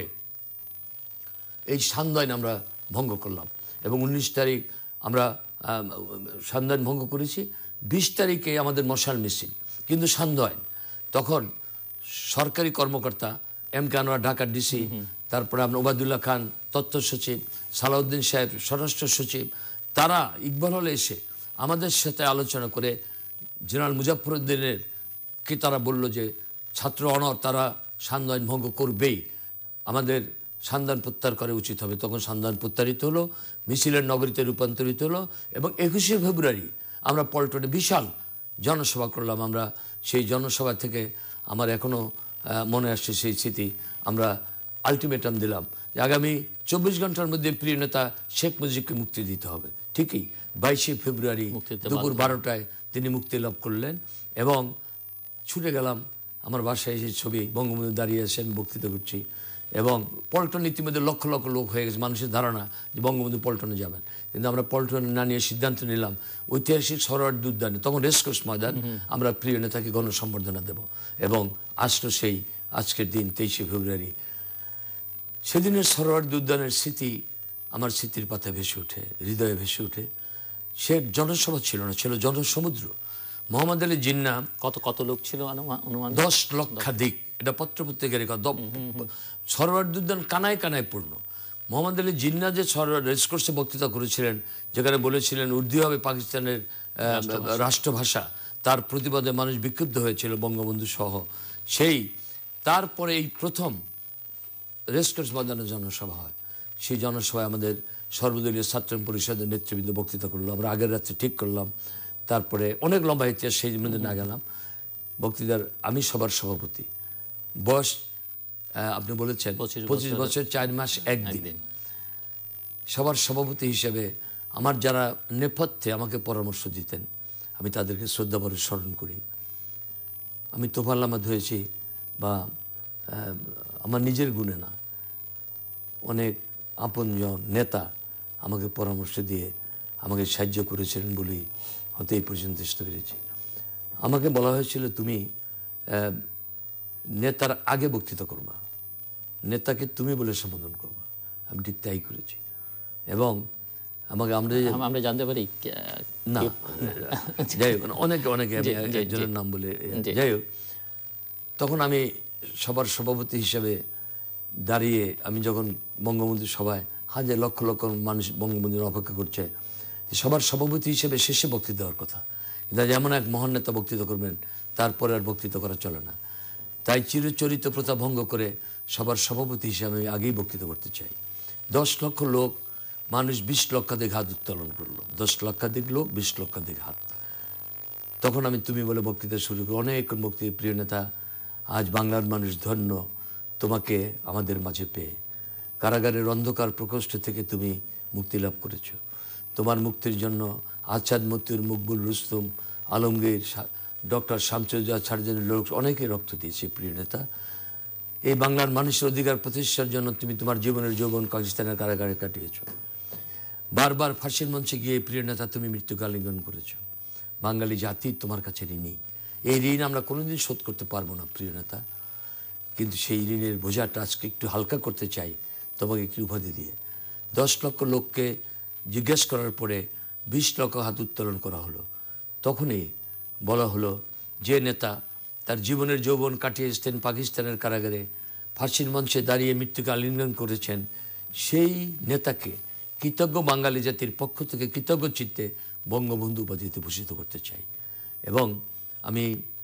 এই সান্ধ্য আইন আমরা ভঙ্গ করলাম এবং উনিশ তারিখ আমরা সান্ধ্য আইন ভঙ্গ করেছি। বিশ তারিখে আমাদের মশাল মিছিল, কিন্তু সান্ধ্য আইন। তখন সরকারি কর্মকর্তা এম কে আনোয়ার ঢাকার ডিসি, তারপরে আমরা ওবায়দুল্লাহ খান তথ্য সচিব, সালাউদ্দিন সাহেব স্বরাষ্ট্র সচিব, তারা ইকবাল হলে এসে আমাদের সাথে আলোচনা করে জেনারেল মুজাফফরউদ্দিনের কি তারা বলল যে ছাত্র অনর তারা সান্ধ্য আইন ভঙ্গ করবেই, আমাদের সান্ধ্য প্রত্যাহার করা উচিত হবে। তখন সান্ধ্য প্রত্যাহারিত হলো, মিছিলের নগরীতে রূপান্তরিত হলো এবং একুশে ফেব্রুয়ারি আমরা পল্টনে বিশাল জনসভা করলাম। আমরা সেই জনসভা থেকে আমার এখনও মনে আসছে সেই স্মৃতি। আমরা আলটিমেটাম দিলাম যে আগামী চব্বিশ ঘন্টার মধ্যে প্রিয় নেতা শেখ মুজিবকে মুক্তি দিতে হবে। ঠিকই বাইশে ফেব্রুয়ারি দুপুর বারোটায় তিনি মুক্তি লাভ করলেন এবং ছুটে গেলাম আমার বাসায়। এসে ছবি বঙ্গবন্ধু দাঁড়িয়ে এসে আমি বক্তৃতা করছি এবং পল্টন ইতিমধ্যে লক্ষ লক্ষ লোক হয়ে গেছে। মানুষের ধারণা যে বঙ্গবন্ধু পল্টনে যাবেন, কিন্তু আমরা পল্টনে না নিয়ে সিদ্ধান্ত নিলাম ঐতিহাসিক সরোয়ার্দী উদ্যানে, তখন রেসকোর্স ময়দান, আমরা প্রিয় নেতাকে গণসম্বর্ধনা দেব। এবং আসলো সেই আজকের দিন তেইশে ফেব্রুয়ারি। সেদিনের সরোয়ার্দী উদ্যানের স্মৃতি আমার স্মৃতির পাতায় ভেসে ওঠে, হৃদয়ে ভেসে ওঠে। সে জনসভা ছিল না, ছিল জনসমুদ্র। মোহাম্মদ আলী জিন্না, কত কত লোক ছিল অনুমান? দশ লক্ষাধিক। এটা পত্রপত্রিকার সরোয়ার্দী উদ্যান কানায় কানায় পূর্ণ। মোহাম্মদ আলী জিন্না যে রেসকোর্সে বক্তৃতা করেছিলেন, যেখানে বলেছিলেন উর্দু হবে পাকিস্তানের রাষ্ট্রভাষা, তার প্রতিবাদে মানুষ বিক্ষুব্ধ হয়েছিল বঙ্গবন্ধু সহ। সেই তারপরে এই প্রথম রেসকোর্স ময়দানে জনসভা হয়। সেই জনসভায় আমাদের সর্বদলীয় ছাত্র পরিষদের নেতৃবৃন্দ বক্তৃতা করলো। আমরা আগের রাত্রে ঠিক করলাম, তারপরে অনেক লম্বা ইতিহাস, সেই মধ্যে না গেলাম। বক্তৃতার আমি সবার সভাপতি, বয়স আপনি বলেছেন পঁচিশ বছর চার মাস একদিন। সবার সভাপতি হিসেবে আমার যারা নেপথ্যে আমাকে পরামর্শ দিতেন আমি তাদেরকে শ্রদ্ধাভরে স্মরণ করি। আমি তোফাইল আহমেদ হয়েছি বা আমার নিজের গুণে না, অনেক আপনজন নেতা আমাকে পরামর্শ দিয়ে আমাকে সাহায্য করেছিলেন বলেই হয়তো এই পর্যন্ত আসতে পেরেছি। আমাকে বলা হয়েছিল তুমি নেতার আগে বক্তৃতা করবা, নেতাকে তুমি বলে সম্বোধন করবা। আমি ঠিক তাই করেছি এবং আমাকে আমরা আমরা জানতে পারি না, যাই হোক অনেকে অনেকে আমি একজনের নাম বলে, যাই হোক তখন আমি সবার সভাপতি হিসেবে দাঁড়িয়ে আমি যখন বঙ্গবন্ধু সভায় হাজার লক্ষ লক্ষ মানুষ বঙ্গবন্ধুর অপেক্ষা করছে, সবার সভাপতি হিসেবে শেষে বক্তৃতা দেওয়ার কথা, কিন্তু যেমন এক মহান নেতা বক্তৃতা করবেন তারপরে আর বক্তৃতা করা চলে না। তাই চিরচরিত প্রথা ভঙ্গ করে সবার সভাপতি হিসেবে আমি আগেই বক্তৃতা করতে চাই। দশ লক্ষ লোক মানুষ বিশ লক্ষাধিক হাত উত্তোলন করলো, দশ লক্ষাধিক লোক বিশ লক্ষাধিক হাত। তখন আমি তুমি বলে বক্তৃতা শুরু করি। অনেক বক্তৃতা, প্রিয় নেতা আজ বাংলার মানুষ ধন্য তোমাকে আমাদের মাঝে পেয়ে। কারাগারের অন্ধকার প্রকোষ্ঠ থেকে তুমি মুক্তি লাভ করেছ। তোমার মুক্তির জন্য আচাদ মতিউর, মকবুল, রুস্তম, আলমগীর, ডক্টর শামসুজ্জোহা ছাড়জনের লোক অনেকে রক্ত দিয়েছে। প্রিয় নেতা, এই বাংলার মানুষের অধিকার প্রতিষ্ঠার জন্য তুমি তোমার জীবনের যৌবন পাকিস্তানের কারাগারে কাটিয়েছ। বারবার ফাঁসির মঞ্চে গিয়ে প্রিয় নেতা তুমি মৃত্যুকে আলিঙ্গন করেছ। বাঙালি জাতি তোমার কাছে ঋণী। এই ঋণ আমরা কোনোদিন শোধ করতে পারবো না প্রিয় নেতা, কিন্তু সেই ঋণের বোঝাটা আজকে একটু হালকা করতে চাই তোমাকে একটি উপাধি দিয়ে। দশ লক্ষ লোককে জিজ্ঞেস করার পরে বিশ লক্ষ হাত উত্তোলন করা হলো। তখনই বলা হলো যে নেতা তার জীবনের যৌবন কাটিয়ে এসছেন পাকিস্তানের কারাগারে, ফাঁসির মঞ্চে দাঁড়িয়ে মৃত্যুকে আলিঙ্গন করেছেন, সেই নেতাকে কৃতজ্ঞ বাঙালি জাতির পক্ষ থেকে কৃতজ্ঞ চিত্তে বঙ্গবন্ধু উপাধিতে ভূষিত করতে চাই। এবং আমি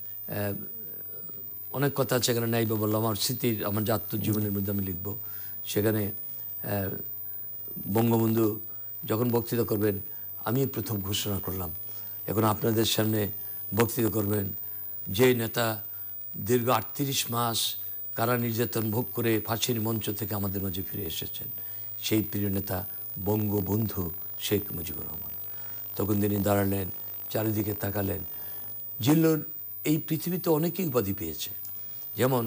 অনেক কথা আছে এখানে নাই বা বললাম, আমার স্মৃতির আমার যে আত্মজীবনের মধ্যে আমি লিখব, সেখানে বঙ্গবন্ধু যখন বক্তৃতা করবেন আমি প্রথম ঘোষণা করলাম, এখন আপনাদের সামনে বক্তৃতা করবেন যে নেতা দীর্ঘ আটত্রিশ মাস কারা নির্যাতন ভোগ করে ফাঁসির মঞ্চ থেকে আমাদের মাঝে ফিরে এসেছেন, সেই প্রিয় নেতা বঙ্গবন্ধু শেখ মুজিবুর রহমান। তখন তিনি দাঁড়ালেন, চারিদিকে তাকালেন। জিল্লুর এই পৃথিবীতে অনেকেই উপাধি পেয়েছে, যেমন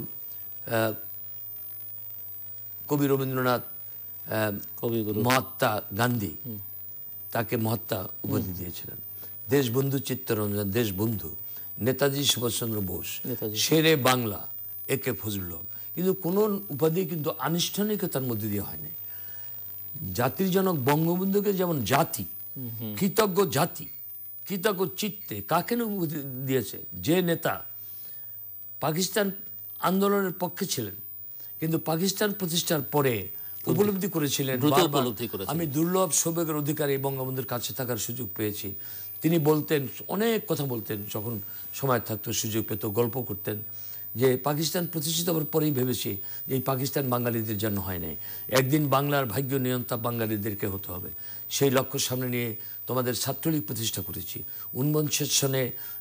কবি রবীন্দ্রনাথ মহাত্মা গান্ধী তাকে মহাত্মা উপাধি দিয়েছিলেন, দেশবন্ধু চিত্তরঞ্জন দেশবন্ধু, নেতাজি সুভাষচন্দ্র বোস, শেরে বাংলা এ কে ফজলুল হক। কিন্তু কোনো উপাধি কিন্তু আনুষ্ঠানিকতার মধ্যে দিয়ে হয়নি। জাতির জনক বঙ্গবন্ধুকে যেমন জাতি, কৃতজ্ঞ জাতি, কৃতজ্ঞ চিত্তে কাকে দিয়েছে, যে নেতা পাকিস্তান আন্দোলনের পক্ষে ছিলেন কিন্তু পাকিস্তান প্রতিষ্ঠার পরে উপলব্ধি করেছিলেন আমি দুর্লভ সৌভাগ্যের অধিকারী বঙ্গবন্ধুর কাছে থাকার সুযোগ পেয়েছি। তিনি বলতেন, অনেক কথা বলতেন, যখন সময় থাকতো সুযোগ পেত গল্প করতেন যে পাকিস্তান প্রতিষ্ঠিত হওয়ার পরেই ভেবেছি যে এই পাকিস্তান বাঙালিদের জন্য হয় নাই, একদিন বাংলার ভাগ্য নিয়ন্তা বাঙালিদেরকে হতে হবে। সেই লক্ষ্য সামনে নিয়ে তোমাদের ছাত্রলীগ প্রতিষ্ঠা করেছি। উনপঞ্চাশ সনে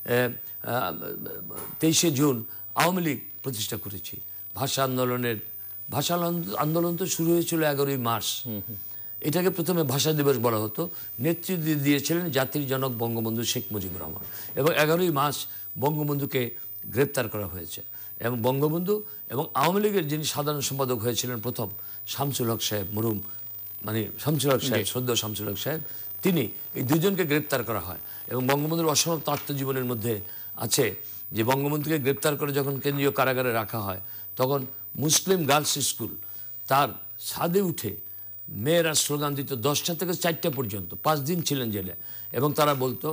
তেইশে জুন আওয়ামী লীগ প্রতিষ্ঠা করেছি। ভাষা আন্দোলনের ভাষা আন্দোলন তো শুরু হয়েছিল এগারোই মার্চ, এটাকে প্রথমে ভাষা দিবস বলা হতো। নেতৃত্ব দিয়েছিলেন জাতির জনক বঙ্গবন্ধু শেখ মুজিবুর রহমান, এবং এগারোই মার্চ বঙ্গবন্ধুকে গ্রেপ্তার করা হয়েছে। এবং বঙ্গবন্ধু এবং আওয়ামী লীগের যিনি সাধারণ সম্পাদক হয়েছিলেন প্রথম, শামসুল হক সাহেব, মরহুম মানে শামসুল হক সাহেব, সদ্য শামসুল হক সাহেব, তিনি এই দুজনকে গ্রেপ্তার করা হয়। এবং বঙ্গবন্ধুর অসমাপ্ত আত্মজীবনের মধ্যে আছে যে বঙ্গবন্ধুকে গ্রেপ্তার করে যখন কেন্দ্রীয় কারাগারে রাখা হয়, তখন মুসলিম গার্লস স্কুল তার ছাদে উঠে মেয়েরা স্লোগান দিত দশটা থেকে চারটা পর্যন্ত, পাঁচ দিন ছিলেন জেলে, এবং তারা বলতো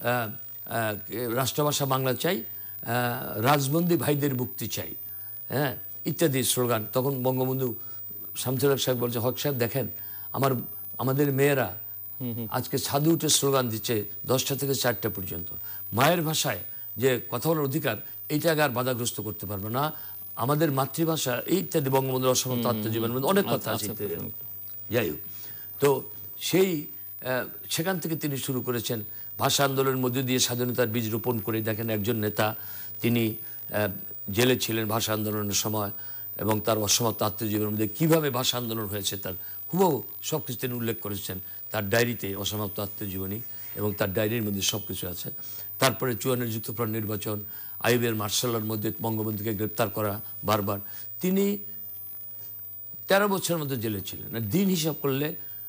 রাষ্ট্রভাষা বাংলা চাই, রাজবন্দী ভাইদের মুক্তি চাই, হ্যাঁ ইত্যাদি স্লোগান। তখন বঙ্গবন্ধু শামসুল হক সাহেব বলছে, হক সাহেব দেখেন আমার আমাদের মেয়েরা আজকে ছাদে উঠে স্লোগান দিচ্ছে দশটা থেকে চারটা পর্যন্ত, মায়ের ভাষায় যে কথা বলার অধিকার এইটাকে আর বাধাগ্রস্ত করতে পারবে না, আমাদের মাতৃভাষা ইত্যাদি। বঙ্গবন্ধুর অসমাপ্ত আত্মজীবনের মধ্যে অনেক কথা আছে। যাই হোক, তো সেই সেখান থেকে তিনি শুরু করেছেন ভাষা আন্দোলনের মধ্যে দিয়ে স্বাধীনতার বীজ রোপণ করে। দেখেন একজন নেতা, তিনি জেলে ছিলেন ভাষা আন্দোলনের সময়, এবং তার অসমাপ্ত আত্মজীবনের মধ্যে কীভাবে ভাষা আন্দোলন হয়েছে তার হুবহু সব কিছু তিনি উল্লেখ করেছেন তার ডায়েরিতে, অসমাপ্ত আত্মজীবনী, এবং তার ডায়েরির মধ্যে সব কিছু আছে। তারপরে চুয়ান্নের যুক্তফ্রন্ট নির্বাচন, আইবের মার্শালের মধ্যে বঙ্গবন্ধুকে গ্রেপ্তার করা বারবার। তিনি তেরো বছরের মধ্যে জেলে ছিলেন। দিন হিসাব করলে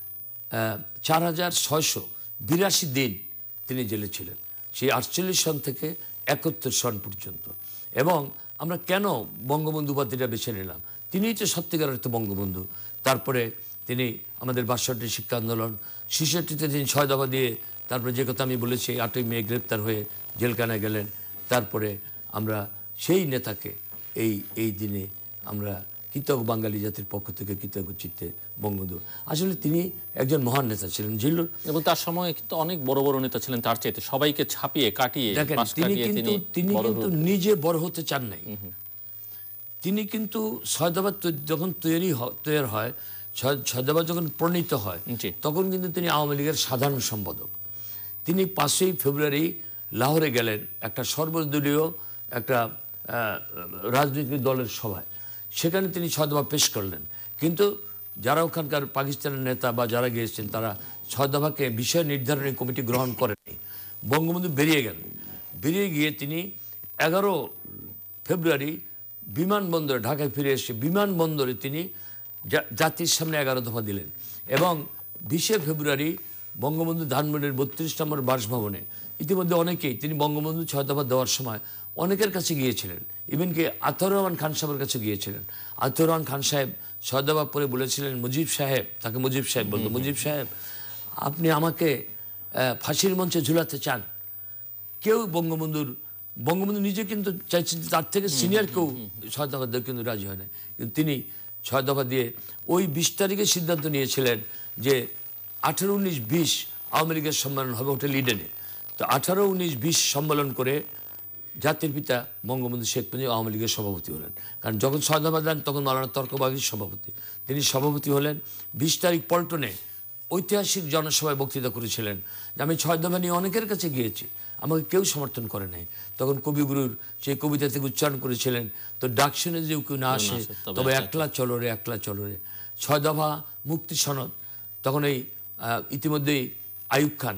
চার হাজার ছয়শো বিরাশি দিন তিনি জেলে ছিলেন, সেই আটচল্লিশ সন থেকে একাত্তর সন পর্যন্ত। এবং আমরা কেন বঙ্গবন্ধু উপাধিটা বেছে নিলাম, তিনিই তো সত্যিকার অর্থে বঙ্গবন্ধু। তারপরে তিনি আমাদের বাষট্টি শিক্ষা আন্দোলন, ছেষট্টিতে তিনি ছয় দফা দিয়ে, তারপরে যে কথা আমি বলেছি আটই মে গ্রেপ্তার হয়ে জেলখানায় গেলেন। তারপরে আমরা সেই নেতাকে এই এই দিনে আমরা কৃতজ্ঞ বাঙালি জাতির পক্ষ থেকে কৃতজ্ঞ চিত্তে বঙ্গবন্ধু, আসলে তিনি একজন মহান নেতা ছিলেন জিল্লুর। এবং তার সময় কিন্তু অনেক বড় বড় নেতা ছিলেন তার চাইতে, সবাইকে ছাপিয়ে কাটিয়ে দেখেন তিনি কিন্তু তিনি কিন্তু নিজে বড় হতে চান নাই। তিনি কিন্তু ছয় দফা যখন তৈরি তৈরি হয়, ছয় দফা যখন প্রণীত হয়, তখন কিন্তু তিনি আওয়ামী লীগের সাধারণ সম্পাদক। তিনি পাঁচই ফেব্রুয়ারি লাহোরে গেলেন একটা সর্বদলীয় একটা রাজনৈতিক দলের সভায়, সেখানে তিনি ছয় দফা পেশ করলেন। কিন্তু যারা ওখানকার পাকিস্তানের নেতা বা যারা গিয়েছেন তারা ছয় দফাকে বিষয় নির্ধারণী কমিটি গ্রহণ করেনি। বঙ্গবন্ধু বেরিয়ে গেলেন। বেরিয়ে গিয়ে তিনি এগারো ফেব্রুয়ারি বিমানবন্দরে ঢাকায় ফিরে এসে বিমানবন্দরে তিনি জাতির সামনে এগারো দফা দিলেন। এবং বিশে ফেব্রুয়ারি বঙ্গবন্ধু ধানমন্ডির বত্রিশ নম্বর বাসভবনে ইতিমধ্যে অনেকেই তিনি বঙ্গবন্ধু ছয় দফা দেওয়ার সময় অনেকের কাছে গিয়েছিলেন, ইভেন কি আতাউর রহমান খান সাহেবের কাছে গিয়েছিলেন। আতাউর রহমান খান সাহেব সয়দাবাদ পরে বলেছিলেন, মুজিব সাহেব, তাকে মুজিব সাহেব বলতো, মুজিব সাহেব আপনি আমাকে ফাঁসির মঞ্চে ঝুলাতে চান? কেউ বঙ্গবন্ধুর বঙ্গবন্ধু নিজে কিন্তু চাইছেন তার থেকে সিনিয়র কেউ ছয় দফা দিয়ে কিন্তু রাজি হয় না, কিন্তু তিনি ছয় দফা দিয়ে ওই বিশ তারিখে সিদ্ধান্ত নিয়েছিলেন যে আঠারো উনিশ বিশ আওয়ামী লীগের সম্মেলন হবে হোটেল ইডেনে। তো আঠারো উনিশ বিশ সম্মেলন করে জাতির পিতা বঙ্গবন্ধু শেখ মুজিব আওয়ামী লীগের সভাপতি হলেন। কারণ যখন ছয় দফা দেন তখন মাওলানা তর্কবাগীর সভাপতি, তিনি সভাপতি হলেন। বিশ তারিখ পল্টনে ঐতিহাসিক জনসভায় বক্তৃতা করেছিলেন যে আমি ছয় দফা নিয়ে অনেকের কাছে গিয়েছি, আমাকে কেউ সমর্থন করে নাই। তখন কবিগুরুর সেই কবিতা থেকে উচ্চারণ করেছিলেন, তো ডাক শুনে যে কেউ না আসে তবে একলা চলো রে, একলা চলো রে। ছয় দফা মুক্তি সনদ, তখন এই ইতিমধ্যেই আইয়ুব খান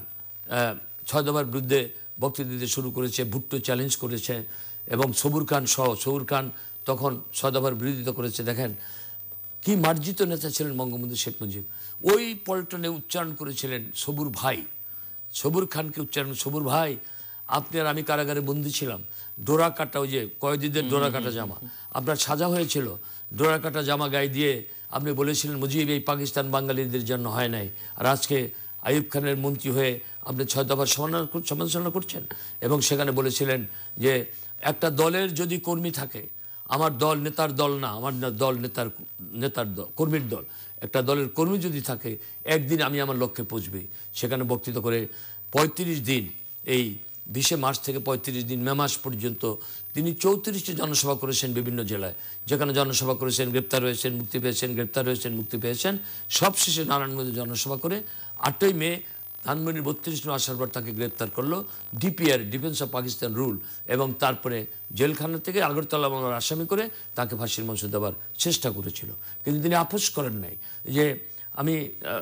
ছয় দফার বিরুদ্ধে বক্তৃতা দিতে শুরু করেছে, ভুট্টো চ্যালেঞ্জ করেছে এবং সবুর খান সহ সবুর খান তখন ছয় দফার বিরোধিতা করেছে। দেখেন কি মার্জিত নেতা ছিলেন বঙ্গবন্ধু শেখ মুজিব। ওই পল্টনে উচ্চারণ করেছিলেন সবুর ভাই, সবুর খানকে উচ্চারণ, সবুর ভাই আপনি আর আমি কারাগারে বন্দী ছিলাম, ডোরা কাটা, ওই যে কয়েদিদের ডোরা কাটা জামা আপনার সাজা হয়েছিল, ডোরা কাটা জামা গায়ে দিয়ে আপনি বলেছিলেন মুজিব এই পাকিস্তান বাঙালিদের জন্য হয় নাই, আর আজকে আইয়ুব খানের মন্ত্রী হয়ে আপনি ছয় দফার সমালোচনা করছেন। এবং সেখানে বলেছিলেন যে একটা দলের যদি কর্মী থাকে, আমার দল নেতার দল না, আমার দল নেতার নেতার দল, কর্মীর দল, একটা দলের কর্মী যদি থাকে একদিন আমি আমার লক্ষ্যে পৌঁছবে। সেখানে বক্তৃতা করে পঁয়ত্রিশ দিন, এই বিশে মার্চ থেকে পঁয়ত্রিশ দিন মে মাস পর্যন্ত তিনি চৌত্রিশটি জনসভা করেছেন বিভিন্ন জেলায়, যেখানে জনসভা করেছেন, গ্রেপ্তার হয়েছেন, মুক্তি পেয়েছেন, গ্রেপ্তার হয়েছেন, মুক্তি পেয়েছেন। সবশেষে নারায়ণগঞ্জে জনসভা করে আটই মে ধানমন্ডির বত্রিশ নং আসার পর তাকে গ্রেপ্তার করলো DPR, defence of Pakistan rule, এবং তারপরে জেলখানা থেকে আগরতলা মামলার আসামি করে তাকে ফাঁসির মঞ্চে দেওয়ার চেষ্টা করেছিল, কিন্তু তিনি আপোষ করেন নাই। যে আমি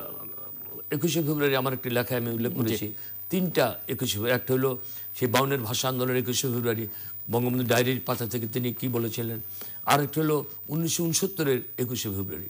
একুশে ফেব্রুয়ারি আমার একটি লেখায় আমি উল্লেখ করেছি তিনটা একুশে, একটা হলো সেই বাউনের ভাষা আন্দোলনের একুশে ফেব্রুয়ারি বঙ্গবন্ধু ডায়েরির পাতা থেকে তিনি কি বলেছিলেন, আর একটা হলো উনিশশো উনসত্তরের একুশে ফেব্রুয়ারি,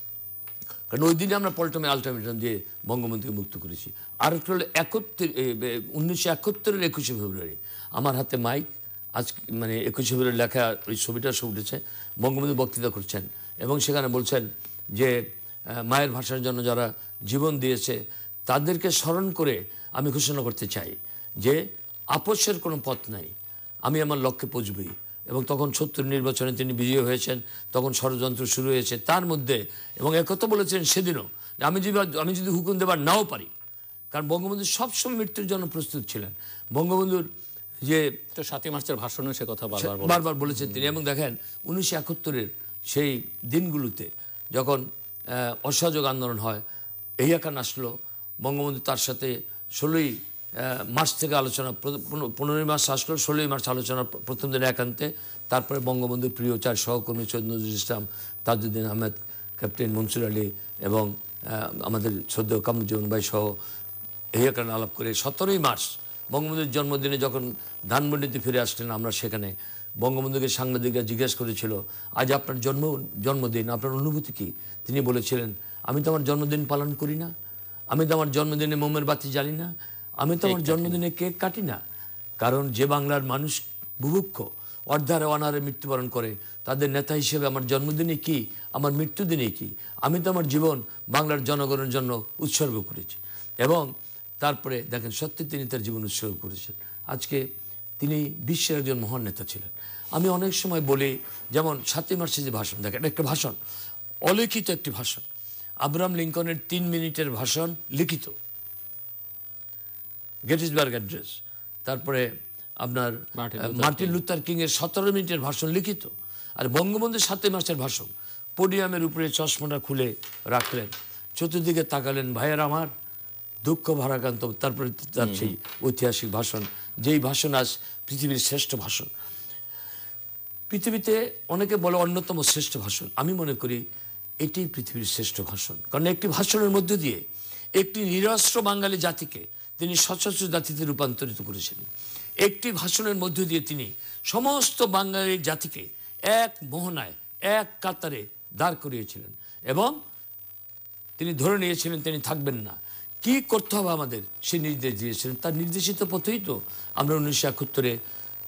কারণ ওই দিনে আমরা পল্টমে আলটিমেটাম দিয়ে বঙ্গবন্ধুকে মুক্ত করেছি। আর একটা হলো একাত্তর উনিশশো একাত্তরের একুশে ফেব্রুয়ারি, আমার হাতে মাইক, আজ মানে একুশে ফেব্রুয়ারি লেখা ওই ছবিটা সব উঠেছে, বঙ্গবন্ধু বক্তৃতা করছেন এবং সেখানে বলছেন যে মায়ের ভাষার জন্য যারা জীবন দিয়েছে তাদেরকে স্মরণ করে আমি ঘোষণা করতে চাই যে আপোষের কোনো পথ নাই, আমি আমার লক্ষ্যে পৌঁছবই। এবং তখন সত্তর নির্বাচনে তিনি বিজয়ী হয়েছেন, তখন ষড়যন্ত্র শুরু হয়েছে তার মধ্যে, এবং একথা বলেছেন সেদিনও যে আমি যদি আমি যদি হুকুম দেবার নাও পারি, কারণ বঙ্গবন্ধু সবসময় মৃত্যুর জন্য প্রস্তুত ছিলেন। বঙ্গবন্ধুর যে সাতই মার্চের ভাষণে সে কথা বারবার বারবার বলেছেন তিনি। এবং দেখেন উনিশশো একাত্তরের সেই দিনগুলোতে যখন অসহযোগ আন্দোলন হয়, এহিয়াখান আসলো, বঙ্গবন্ধু তার সাথে ষোলোই মার্চ থেকে আলোচনা, পনেরোই মার্চ আসলো, ষোলোই মার্চ আলোচনা প্রথম দিনে একান্তে, তারপরে বঙ্গবন্ধুর প্রিয় চার সহকর্মী সৈয়দ নজরুল ইসলাম, তাজউদ্দিন আহমেদ, ক্যাপ্টেন মনসুর আলী এবং আমাদের শ্রদ্ধেয় কামরুজ্জামান ভাই সহ এহিয়াখান আলাপ করে সতেরোই মার্চ বঙ্গবন্ধুর জন্মদিনে যখন ধানমন্ডিতে ফিরে আসলেন, আমরা সেখানে বঙ্গবন্ধুকে সাংবাদিকরা জিজ্ঞেস করেছিল আজ আপনার জন্ম জন্মদিন আপনার অনুভূতি কী? তিনি বলেছিলেন আমি তো আমার জন্মদিন পালন করি না, আমি তো আমার জন্মদিনে মোমের বাতি জ্বালি না, আমি তো আমার জন্মদিনে কেক কাটি না, কারণ যে বাংলার মানুষ বুভুক্ষ অর্ধারে অনারে মৃত্যুবরণ করে তাদের নেতা হিসেবে আমার জন্মদিনে কি, আমার মৃত্যুদিনে কি, আমি তো আমার জীবন বাংলার জনগণের জন্য উৎসর্গ করেছি। এবং তারপরে দেখেন সত্যি তিনি তার জীবন উৎসর্গ করেছেন। আজকে তিনি বিশ্বের একজন মহান নেতা ছিলেন। আমি অনেক সময় বলি, যেমন সাতই মার্চে যে ভাষণ, দেখেন একটা ভাষণ, অলিখিত একটি ভাষণ, আব্রাহাম লিঙ্কনের তিন মিনিটের ভাষণ লিখিত, গেটিসবার্গ অ্যাড্রেস, তারপরে আপনার মার্টিন লুথার কিং এর সতেরো মিনিটের ভাষণ লিখিত, আর বঙ্গবন্ধুর সাতই মার্চের ভাষণ পোডিয়ামের উপরে চশমাটা খুলে রাখলেন, চতুর্দিকে তাকালেন, ভাইয়ের আমার দুঃখ ভারাক্রান্ত, তারপরে তার সেই ঐতিহাসিক ভাষণ, যেই ভাষণ আজ পৃথিবীর শ্রেষ্ঠ ভাষণ। পৃথিবীতে অনেকে বলে অন্যতম শ্রেষ্ঠ ভাষণ, আমি মনে করি এটি পৃথিবীর শ্রেষ্ঠ ভাষণ, কারণ একটি ভাষণের মধ্য দিয়ে একটি নিরস্ত্র বাঙালি জাতিকে তিনি সশস্ত্র জাতিতে রূপান্তরিত করেছিলেন। একটি ভাষণের মধ্য দিয়ে তিনি সমস্ত বাঙালি জাতিকে এক মোহনায় এক কাতারে দাঁড় করিয়েছিলেন এবং তিনি ধরে নিয়েছিলেন তিনি থাকবেন না, কি করতে হবে আমাদের সে নির্দেশ দিয়েছিলেন। তার নির্দেশিত পথেই তো আমরা উনিশশো একাত্তরে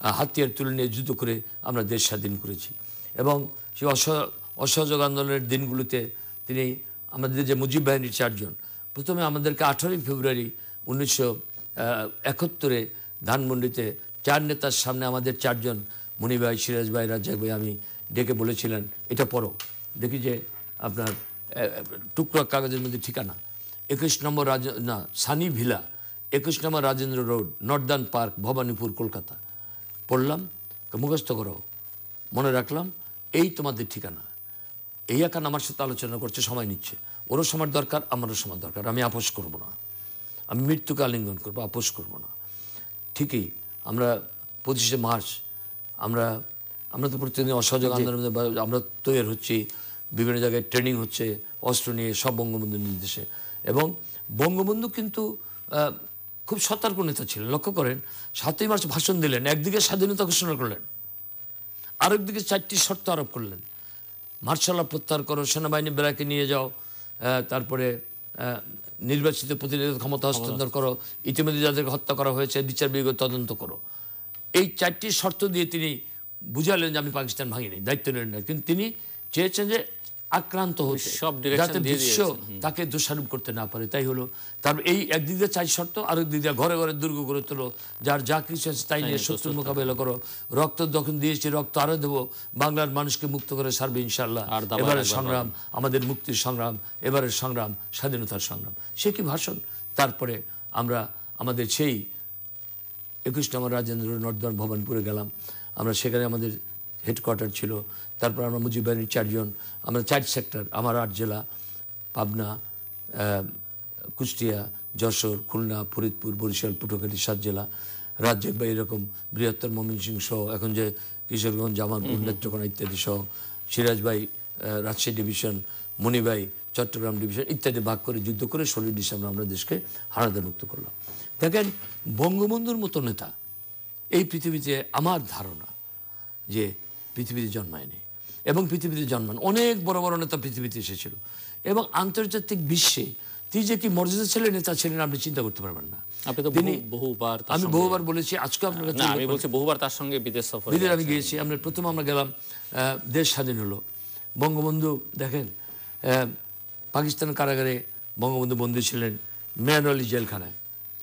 হাতিয়ার তুলে নিয়ে যুদ্ধ করে আমরা দেশ স্বাধীন করেছি। এবং সেই অসহযোগ আন্দোলনের দিনগুলোতে তিনি আমাদের যে মুজিব বাহিনীর চারজন, প্রথমে আমাদেরকে আঠারোই ফেব্রুয়ারি উনিশশো একাত্তরে ধানমন্ডিতে চার নেতার সামনে আমাদের চারজন, মনি ভাই, সিরাজ ভাই, রাজ্জাক ভাই, আমি ডেকে বলেছিলেন এটা পড়ো। দেখি যে আপনার টুকরা কাগজের মধ্যে ঠিকানা, একুশ নম্বর রাজ না সানি ভিলা, একুশ নম্বর Rajendra Road, Northern Park, Bhowanipore, Kolkata. পড়লাম, মুখস্থ করো, মনে রাখলাম, এই তোমাদের ঠিকানা। এই একান আমার সাথে আলোচনা করছে, সময় নিচ্ছে, ওরও সময় দরকার, আমারও সময় দরকার, আমি আপোষ করব না, আমি মৃত্যুকে আলিঙ্গন করবো, আপোষ করব না। ঠিকই আমরা পঁচিশে মার্চ আমরা আমরা তো প্রতিদিন অসহযোগ আন্দোলন আমরা তৈরি হচ্ছি, বিভিন্ন জায়গায় ট্রেনিং হচ্ছে অস্ত্র নিয়ে, সব বঙ্গবন্ধুর নির্দেশে। এবং বঙ্গবন্ধু কিন্তু খুব সতর্ক নেতা ছিলেন। লক্ষ্য করেন, সাতই মার্চ ভাষণ দিলেন, একদিকে স্বাধীনতা ঘোষণা করলেন, আরেকদিকে চারটি শর্ত আরোপ করলেন। মার্শাল ল প্রত্যাহার করো, সেনাবাহিনী বেড়াকে নিয়ে যাও, তারপরে নির্বাচিত প্রতিনিধিদের ক্ষমতা হস্তান্তর করো, ইতিমধ্যে যাদেরকে হত্যা করা হয়েছে বিচার বিভাগীয় তদন্ত করো। এই চারটি শর্ত দিয়ে তিনি বুঝালেন যে আমি পাকিস্তান ভাঙিনি, দায়িত্ব নিলেন না, কিন্তু তিনি চেয়েছেন যে আক্রান্ত হতে, যাতে বিশ্ব তাকে দোষারোপ করতে না পারে। তাই হলো, তারপর এই একদিক দিয়ে চার শর্ত, আরেক দিক দিয়ে ঘরে ঘরে দুর্গ করে তোলো, যার যা কিছু আছে তাই নিয়ে শত্রুর মোকাবেলা করো, রক্ত যখন দিয়েছি রক্ত আরো দেবো, বাংলার মানুষকে মুক্ত করে ছাড়বে ইনশাল্লাহ। এবারের সংগ্রাম আমাদের মুক্তির সংগ্রাম, এবারের সংগ্রাম স্বাধীনতার সংগ্রাম। সে কি ভাষণ! তারপরে আমরা আমাদের সেই একুশ নম্বর রাজেন্দ্র নর্দার্ন ভবানীপুরে গেলাম, আমরা সেখানে আমাদের হেডকোয়ার্টার ছিল। তারপর আমরা মুজিব বাহিনীর চারজন, আমরা চার সেক্টর, আমার আট জেলা, পাবনা, কুষ্টিয়া, যশোর, খুলনা, ফরিদপুর, বরিশাল, পটুয়াখালী, সাত জেলা, রাজ্জাক ভাই এরকম বৃহত্তর ময়মনসিংহ সহ, এখন যে কিশোরগঞ্জ, জামালপুর, নেত্রকোনা ইত্যাদি সহ, সিরাজ ভাই রাজশাহী ডিভিশন, মনি ভাই চট্টগ্রাম ডিভিশন ইত্যাদি ভাগ করে যুদ্ধ করে ষোলোই ডিসেম্বর আমরা দেশকে হানাদার মুক্ত করলাম। দেখেন, বঙ্গবন্ধুর মতো নেতা এই পৃথিবীতে আমার ধারণা যে পৃথিবীতে জন্মায়নি, এবং পৃথিবীতে জন্মান অনেক বড় বড় নেতা পৃথিবীতে এসেছিল, এবং আন্তর্জাতিক বিশ্বে তিনি যে কি মর্যাদা ছিলেন, নেতা ছিলেন, আপনি চিন্তা করতে পারবেন না। তিনি বহুবার, আমি বহুবার বলেছি, আজকে আপনার কাছে আমি বলছি বহুবার তার সঙ্গে বিদেশ সফরে বিদেশ আমি গিয়েছি। আমরা প্রথম আমরা গেলাম, দেশ স্বাধীন হলো, বঙ্গবন্ধু দেখেন পাকিস্তানের কারাগারে বঙ্গবন্ধু বন্দী ছিলেন, ম্যানুয়ালি জেলখানায়।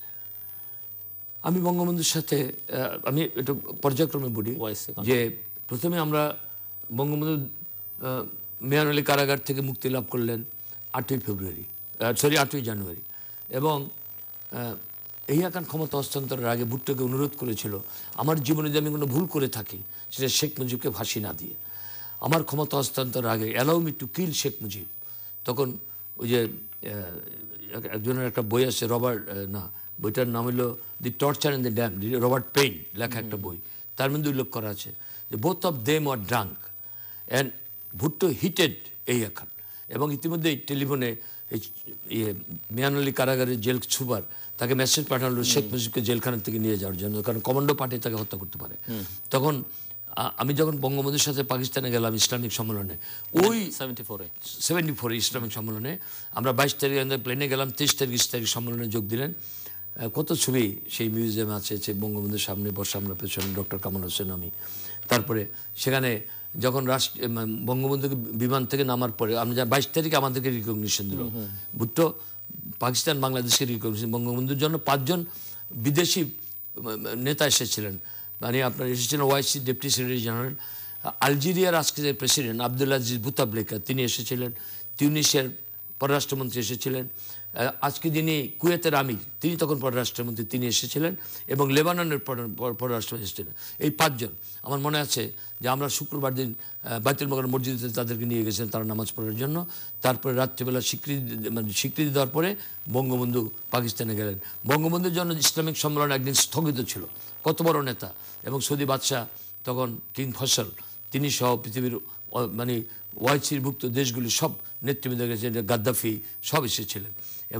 আমি বঙ্গবন্ধুর সাথে আমি একটু পর্যায়ক্রমে বলি যে প্রথমে আমরা বঙ্গবন্ধু মেয়ানলি কারাগার থেকে মুক্তি লাভ করলেন আটই ফেব্রুয়ারি সরি আটই জানুয়ারি, এবং এই আকান ক্ষমতা হস্তান্তরের আগে ভুট্টোকে অনুরোধ করেছিল, আমার জীবনে যদি আমি কোনো ভুল করে থাকি সেটা শেখ মুজিবকে ফাঁসি না দিয়ে, আমার ক্ষমতা হস্তান্তরের আগে allow me to kill Sheikh Mujib. তখন ওই যে একজনের একটা বই আছে, রবার্ট না বইটার নাম হলো the torture and the damn, Robert Payne লেখা একটা বই, তার মধ্যে উল্লেখ করা আছে যে both of them are drunk and Bhutto heated এই আকান। এবং ইতিমধ্যেই টেলিফোনে এই ইয়ে মিয়ানলি কারাগারের জেল সুপার তাকে মেসেজ পাঠালো শেখ মুজিবকে জেলখানা থেকে নিয়ে যাওয়ার জন্য, কারণ কমান্ডো পার্টি তাকে হত্যা করতে পারে। তখন আমি যখন বঙ্গবন্ধুর সাথে পাকিস্তানে গেলাম ইসলামিক সম্মেলনে, ওই সেভেন্টি ফোরে সেভেন্টি ফোরে ইসলামিক সম্মেলনে আমরা বাইশ তারিখ প্লেনে গেলাম, তেইশ তারিখ বিশ তারিখ সম্মেলনে যোগ দিলেন। কত ছবি সেই মিউজিয়ামে আছে, বঙ্গবন্ধুর সামনে বসে আমরা পেছনে ডক্টর কামাল হোসেন আমি। তারপরে সেখানে যখন রাষ্ট্র বঙ্গবন্ধুকে বিমান থেকে নামার পরে আমরা যা বাইশ তারিখে আমাদেরকে রিকগনিশন দিল ভুট্টো, পাকিস্তান বাংলাদেশকে রিকগনিশন। বঙ্গবন্ধুর জন্য পাঁচজন বিদেশি নেতা এসেছিলেন, মানে আপনার এসেছিলেন ওয়াইসি ডেপুটি সেক্রেটারি জেনারেল, আলজেরিয়ার আজকে যে প্রেসিডেন্ট আব্দুল আজিজ বুতাবলেকা তিনি এসেছিলেন, তিউনিসিয়ার পররাষ্ট্রমন্ত্রী এসেছিলেন, আজকে যিনি কুয়েতের আমির তিনি তখন পররাষ্ট্রমন্ত্রী তিনি এসেছিলেন, এবং লেবাননের পররাষ্ট্রমন্ত্রী এসেছিলেন। এই পাঁচজন আমার মনে আছে যে আমরা শুক্রবার দিন বাইতুল মোকাররম মসজিদে তাদেরকে নিয়ে গেছিলেন তারা নামাজ পড়ার জন্য। তারপরে রাত্রিবেলা স্বীকৃতি মানে স্বীকৃতি দেওয়ার পরে বঙ্গবন্ধু পাকিস্তানে গেলেন। বঙ্গবন্ধুর জন্য ইসলামিক সম্মেলন একদিন স্থগিত ছিল, কত বড় নেতা, এবং সৌদি বাদশাহ তখন কিং ফয়সাল তিনি সহ পৃথিবীর মানে ওয়াইসির ভুক্ত দেশগুলি সব নেতৃবৃন্দ গেছেন, গাদ্দাফি সব এসেছিলেন। এবং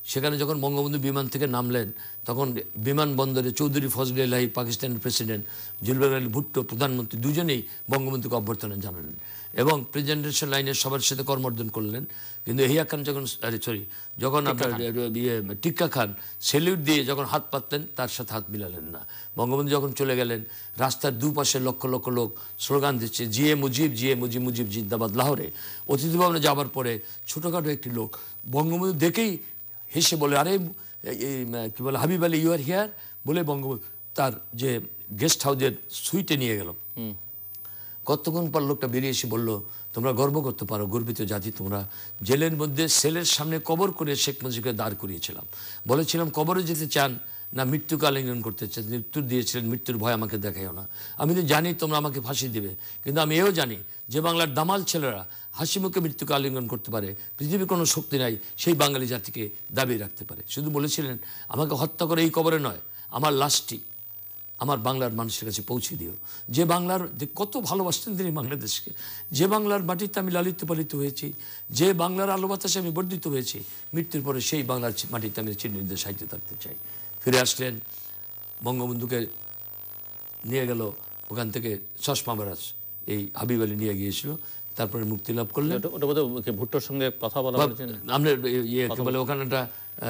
সেখানে যখন বঙ্গবন্ধু বিমান থেকে নামলেন তখন বিমানবন্দরে চৌধুরী ফজলে এলাহি পাকিস্তানের প্রেসিডেন্ট জুলফিকার আলী ভুট্টো প্রধানমন্ত্রী দুজনেই বঙ্গবন্ধুকে অভ্যর্থনা জানালেন এবং প্রেজেন্টেশন লাইনের সবার সাথে কর্মর্দন করলেন। কিন্তু এহিয়া খান যখন আরে সরি যখন আপনার ইয়ে টিক্কা খান সেলিউট দিয়ে যখন হাত পাতলেন তার সাথে হাত মিলালেন না। বঙ্গবন্ধু যখন চলে গেলেন রাস্তার দুপাশে লক্ষ লক্ষ লোক স্লোগান দিচ্ছে জিএ মুজিব জিএ মুজিব মুজিব জিন্দাবাদ। লাহোরে অতিথি ভবনে যাবার পরে ছোটোখাটো একটি লোক বঙ্গবন্ধু দেখেই হেসে বলে আরে কি বলে Habib Ali you are here বলে বঙ্গবন্ধু তার যে গেস্ট হাউসের সুইটে নিয়ে গেল। কতক্ষণ পর লোকটা বেরিয়ে এসে বললো তোমরা গর্ব করতে পারো, গর্বিত জাতি তোমরা। জেলের মধ্যে সেলের সামনে কবর করে শেখ মুজিবকে দাঁড় করিয়েছিলাম, বলেছিলাম কবরে যেতে চান না মৃত্যুকে আলিঙ্গন করতে চান, উত্তর দিয়েছিলেন মৃত্যুর ভয় আমাকে দেখাইও না। আমি তো জানি তোমরা আমাকে ফাঁসি দেবে, কিন্তু আমি এও জানি যে বাংলার দামাল ছেলেরা হাসি মুখে মৃত্যুকে আলিঙ্গন করতে পারে, পৃথিবীর কোনো শক্তি নাই সেই বাঙালি জাতিকে দাবি রাখতে পারে। শুধু বলেছিলেন আমাকে হত্যা করে এই কবরে নয়, আমার লাশটি আমার বাংলার মানুষের কাছে পৌঁছে দিও। যে বাংলার কত ভালোবাসতেন তিনি বাংলাদেশকে, যে বাংলার মাটিতে আমি লালিত পালিত হয়েছি, যে বাংলার আলো বাতাসে আমি বর্ধিত হয়েছি, মৃত্যুর পরে সেই বাংলার মাটিতে আমি চিরনির্দেশ সাহিত্য থাকতে চাই। ফিরে আসলেন, বঙ্গবন্ধুকে নিয়ে গেল ওখান থেকে চশমা বারাজ এই হাবিব আলী নিয়ে গিয়েছিল, তারপরে মুক্তি লাভ করলেন। ভুট্টোর সঙ্গে কথা বলা আপনার ইয়ে কি বলে ওখানে একটা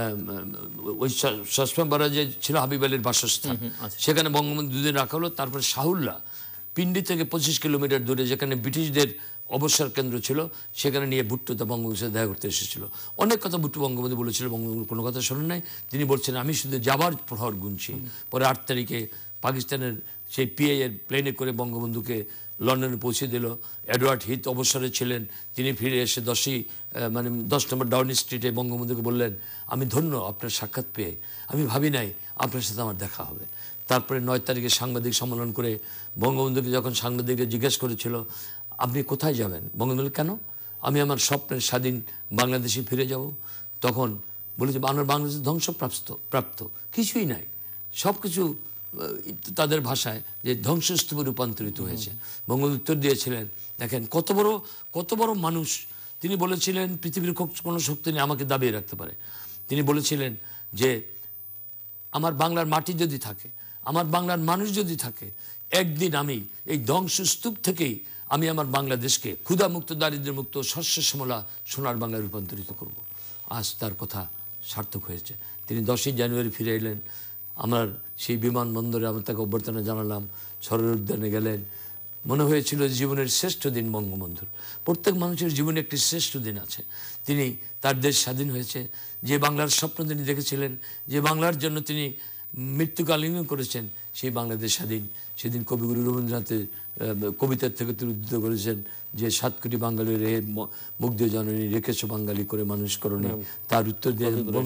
ওই চশমা বারাজে ছিল হাবিব আলীর বাসস্থান, সেখানে বঙ্গবন্ধু দুদিন রাখা হলো। তারপরে শাহুল্লা পিন্ডি থেকে পঁচিশ কিলোমিটার দূরে যেখানে ব্রিটিশদের অবসর কেন্দ্র ছিল সেখানে নিয়ে ভুট্টো তা বঙ্গবন্ধুর সাথে দেখা করতে এসেছিল। অনেক কথা ভুট্টো বঙ্গবন্ধু বলেছিল, বঙ্গবন্ধু কোনো কথা শোনেন নাই। তিনি বলছেন আমি শুধু যাবার প্রহর গুনছি। পরে আট তারিখে পাকিস্তানের সেই পিআই এর প্লেনে করে বঙ্গবন্ধুকে লন্ডনে পৌঁছে দিল। এডওয়ার্ড হিথ অবসরে ছিলেন, তিনি ফিরে এসে দশই মানে দশ নম্বর ডাউনি স্ট্রিটে বঙ্গবন্ধুকে বললেন আমি ধন্য আপনার সাক্ষাৎ পেয়ে, আমি ভাবি নাই আপনার সাথে আমার দেখা হবে। তারপরে নয় তারিখে সাংবাদিক সম্মেলন করে বঙ্গবন্ধুকে যখন সাংবাদিকরা জিজ্ঞেস করেছিল আপনি কোথায় যাবেন, বঙ্গবন্ধু কেন, আমি আমার স্বপ্নের স্বাধীন বাংলাদেশে ফিরে যাব। তখন বলেছে আমার বাংলাদেশ ধ্বংসপ্রাপ্ত প্রাপ্ত কিছুই নাই, সব কিছু তাদের ভাষায় যে ধ্বংসস্তূপে রূপান্তরিত হয়েছে। বঙ্গবন্ধু উত্তর দিয়েছিলেন দেখেন কত বড় কত বড় মানুষ। তিনি বলেছিলেন পৃথিবীর কোনো শক্তি নেই আমাকে দাবিয়ে রাখতে পারে। তিনি বলেছিলেন যে আমার বাংলার মাটি যদি থাকে, আমার বাংলার মানুষ যদি থাকে, একদিন আমি এই ধ্বংসস্তূপ থেকেই আমি আমার বাংলাদেশকে ক্ষুধামুক্ত দারিদ্র্যমুক্ত শস্য শ্যামলা সোনার বাংলায় রূপান্তরিত করব। আজ তার কথা সার্থক হয়েছে। তিনি দশই জানুয়ারি ফিরে এলেন। আমার সেই বিমানবন্দরে আমি তাকে অভ্যর্থনা জানালাম, সরোর উদ্যানে গেলেন। মনে হয়েছিল জীবনের শ্রেষ্ঠ দিন বঙ্গবন্ধুর। প্রত্যেক মানুষের জীবনে একটি শ্রেষ্ঠ দিন আছে। তিনি তার দেশ স্বাধীন হয়েছে, যে বাংলার স্বপ্ন তিনি দেখেছিলেন, যে বাংলার জন্য তিনি মৃত্যুকে আলিঙ্গন করেছেন, সেই বাংলাদেশ স্বাধীন। সেদিন কবিগুরু রবীন্দ্রনাথের কবিতার থেকে তিনি উদ্ধৃত করেছেন যে সাত কোটি বাঙালি রে মুগ্ধ জননী রেখেছ বাঙালি করে মানুষ করণে। তার উত্তর দিয়ে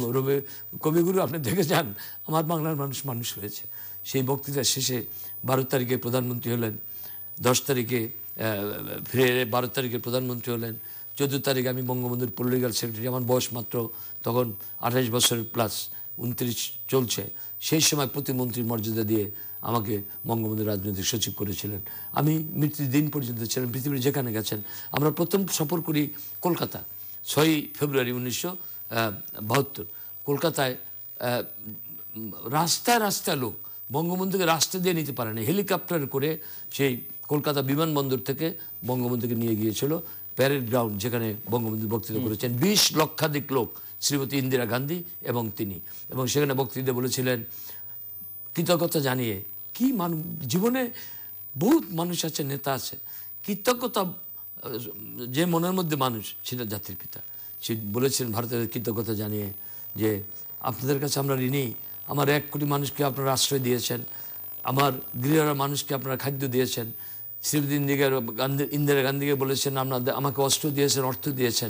কবিগুরু আপনি দেখে যান আমার বাংলার মানুষ মানুষ হয়েছে। সেই বক্তৃতার শেষে বারো তারিখে প্রধানমন্ত্রী হলেন, দশ তারিখে ফিরে বারো তারিখে প্রধানমন্ত্রী হলেন, চোদ্দ তারিখে আমি বঙ্গবন্ধুর পলিটিক্যাল সেক্রেটারি। আমার বয়স মাত্র তখন আঠাশ বছর প্লাস উনত্রিশ চলছে। সেই সময় প্রতিমন্ত্রীর মর্যাদা দিয়ে আমাকে বঙ্গবন্ধুর রাজনৈতিক সচিব করেছিলেন। আমি মৃত্যুর দিন পর্যন্ত ছিলেন, পৃথিবীর যেখানে গেছেন। আমরা প্রথম সফর করি কলকাতা ছয়ই ফেব্রুয়ারি উনিশশো বাহাত্তর। কলকাতায় রাস্তায় রাস্তায় লোক বঙ্গবন্ধুকে রাস্তা দিয়ে নিতে পারে না, হেলিকপ্টার করে সেই কলকাতা বিমানবন্দর থেকে বঙ্গবন্ধুকে নিয়ে গিয়েছিল প্যারেড গ্রাউন্ড, যেখানে বঙ্গবন্ধু বক্তৃতা করেছেন। বিশ লক্ষাধিক লোক, শ্রীমতী ইন্দিরা গান্ধী এবং তিনি, এবং সেখানে বক্তৃতা বলেছিলেন কৃতজ্ঞতা জানিয়ে। কি মানুষ জীবনে বহুত মানুষ আছে, নেতা আছে, কৃতজ্ঞতা যে মনের মধ্যে মানুষ সেটা জাতির পিতা। সে বলেছিলেন ভারতের কৃতজ্ঞতা জানিয়ে যে আপনাদের কাছে আমরা ঋণী, আমার এক কোটি মানুষকে আপনারা আশ্রয় দিয়েছেন, আমার গৃহরা মানুষকে আপনারা খাদ্য দিয়েছেন। শ্রীমতী ইন্দিরা গান্ধী ইন্দিরা গান্ধীকে বলেছেন আপনাদের আমাকে অস্ত্র দিয়েছেন, অর্থ দিয়েছেন,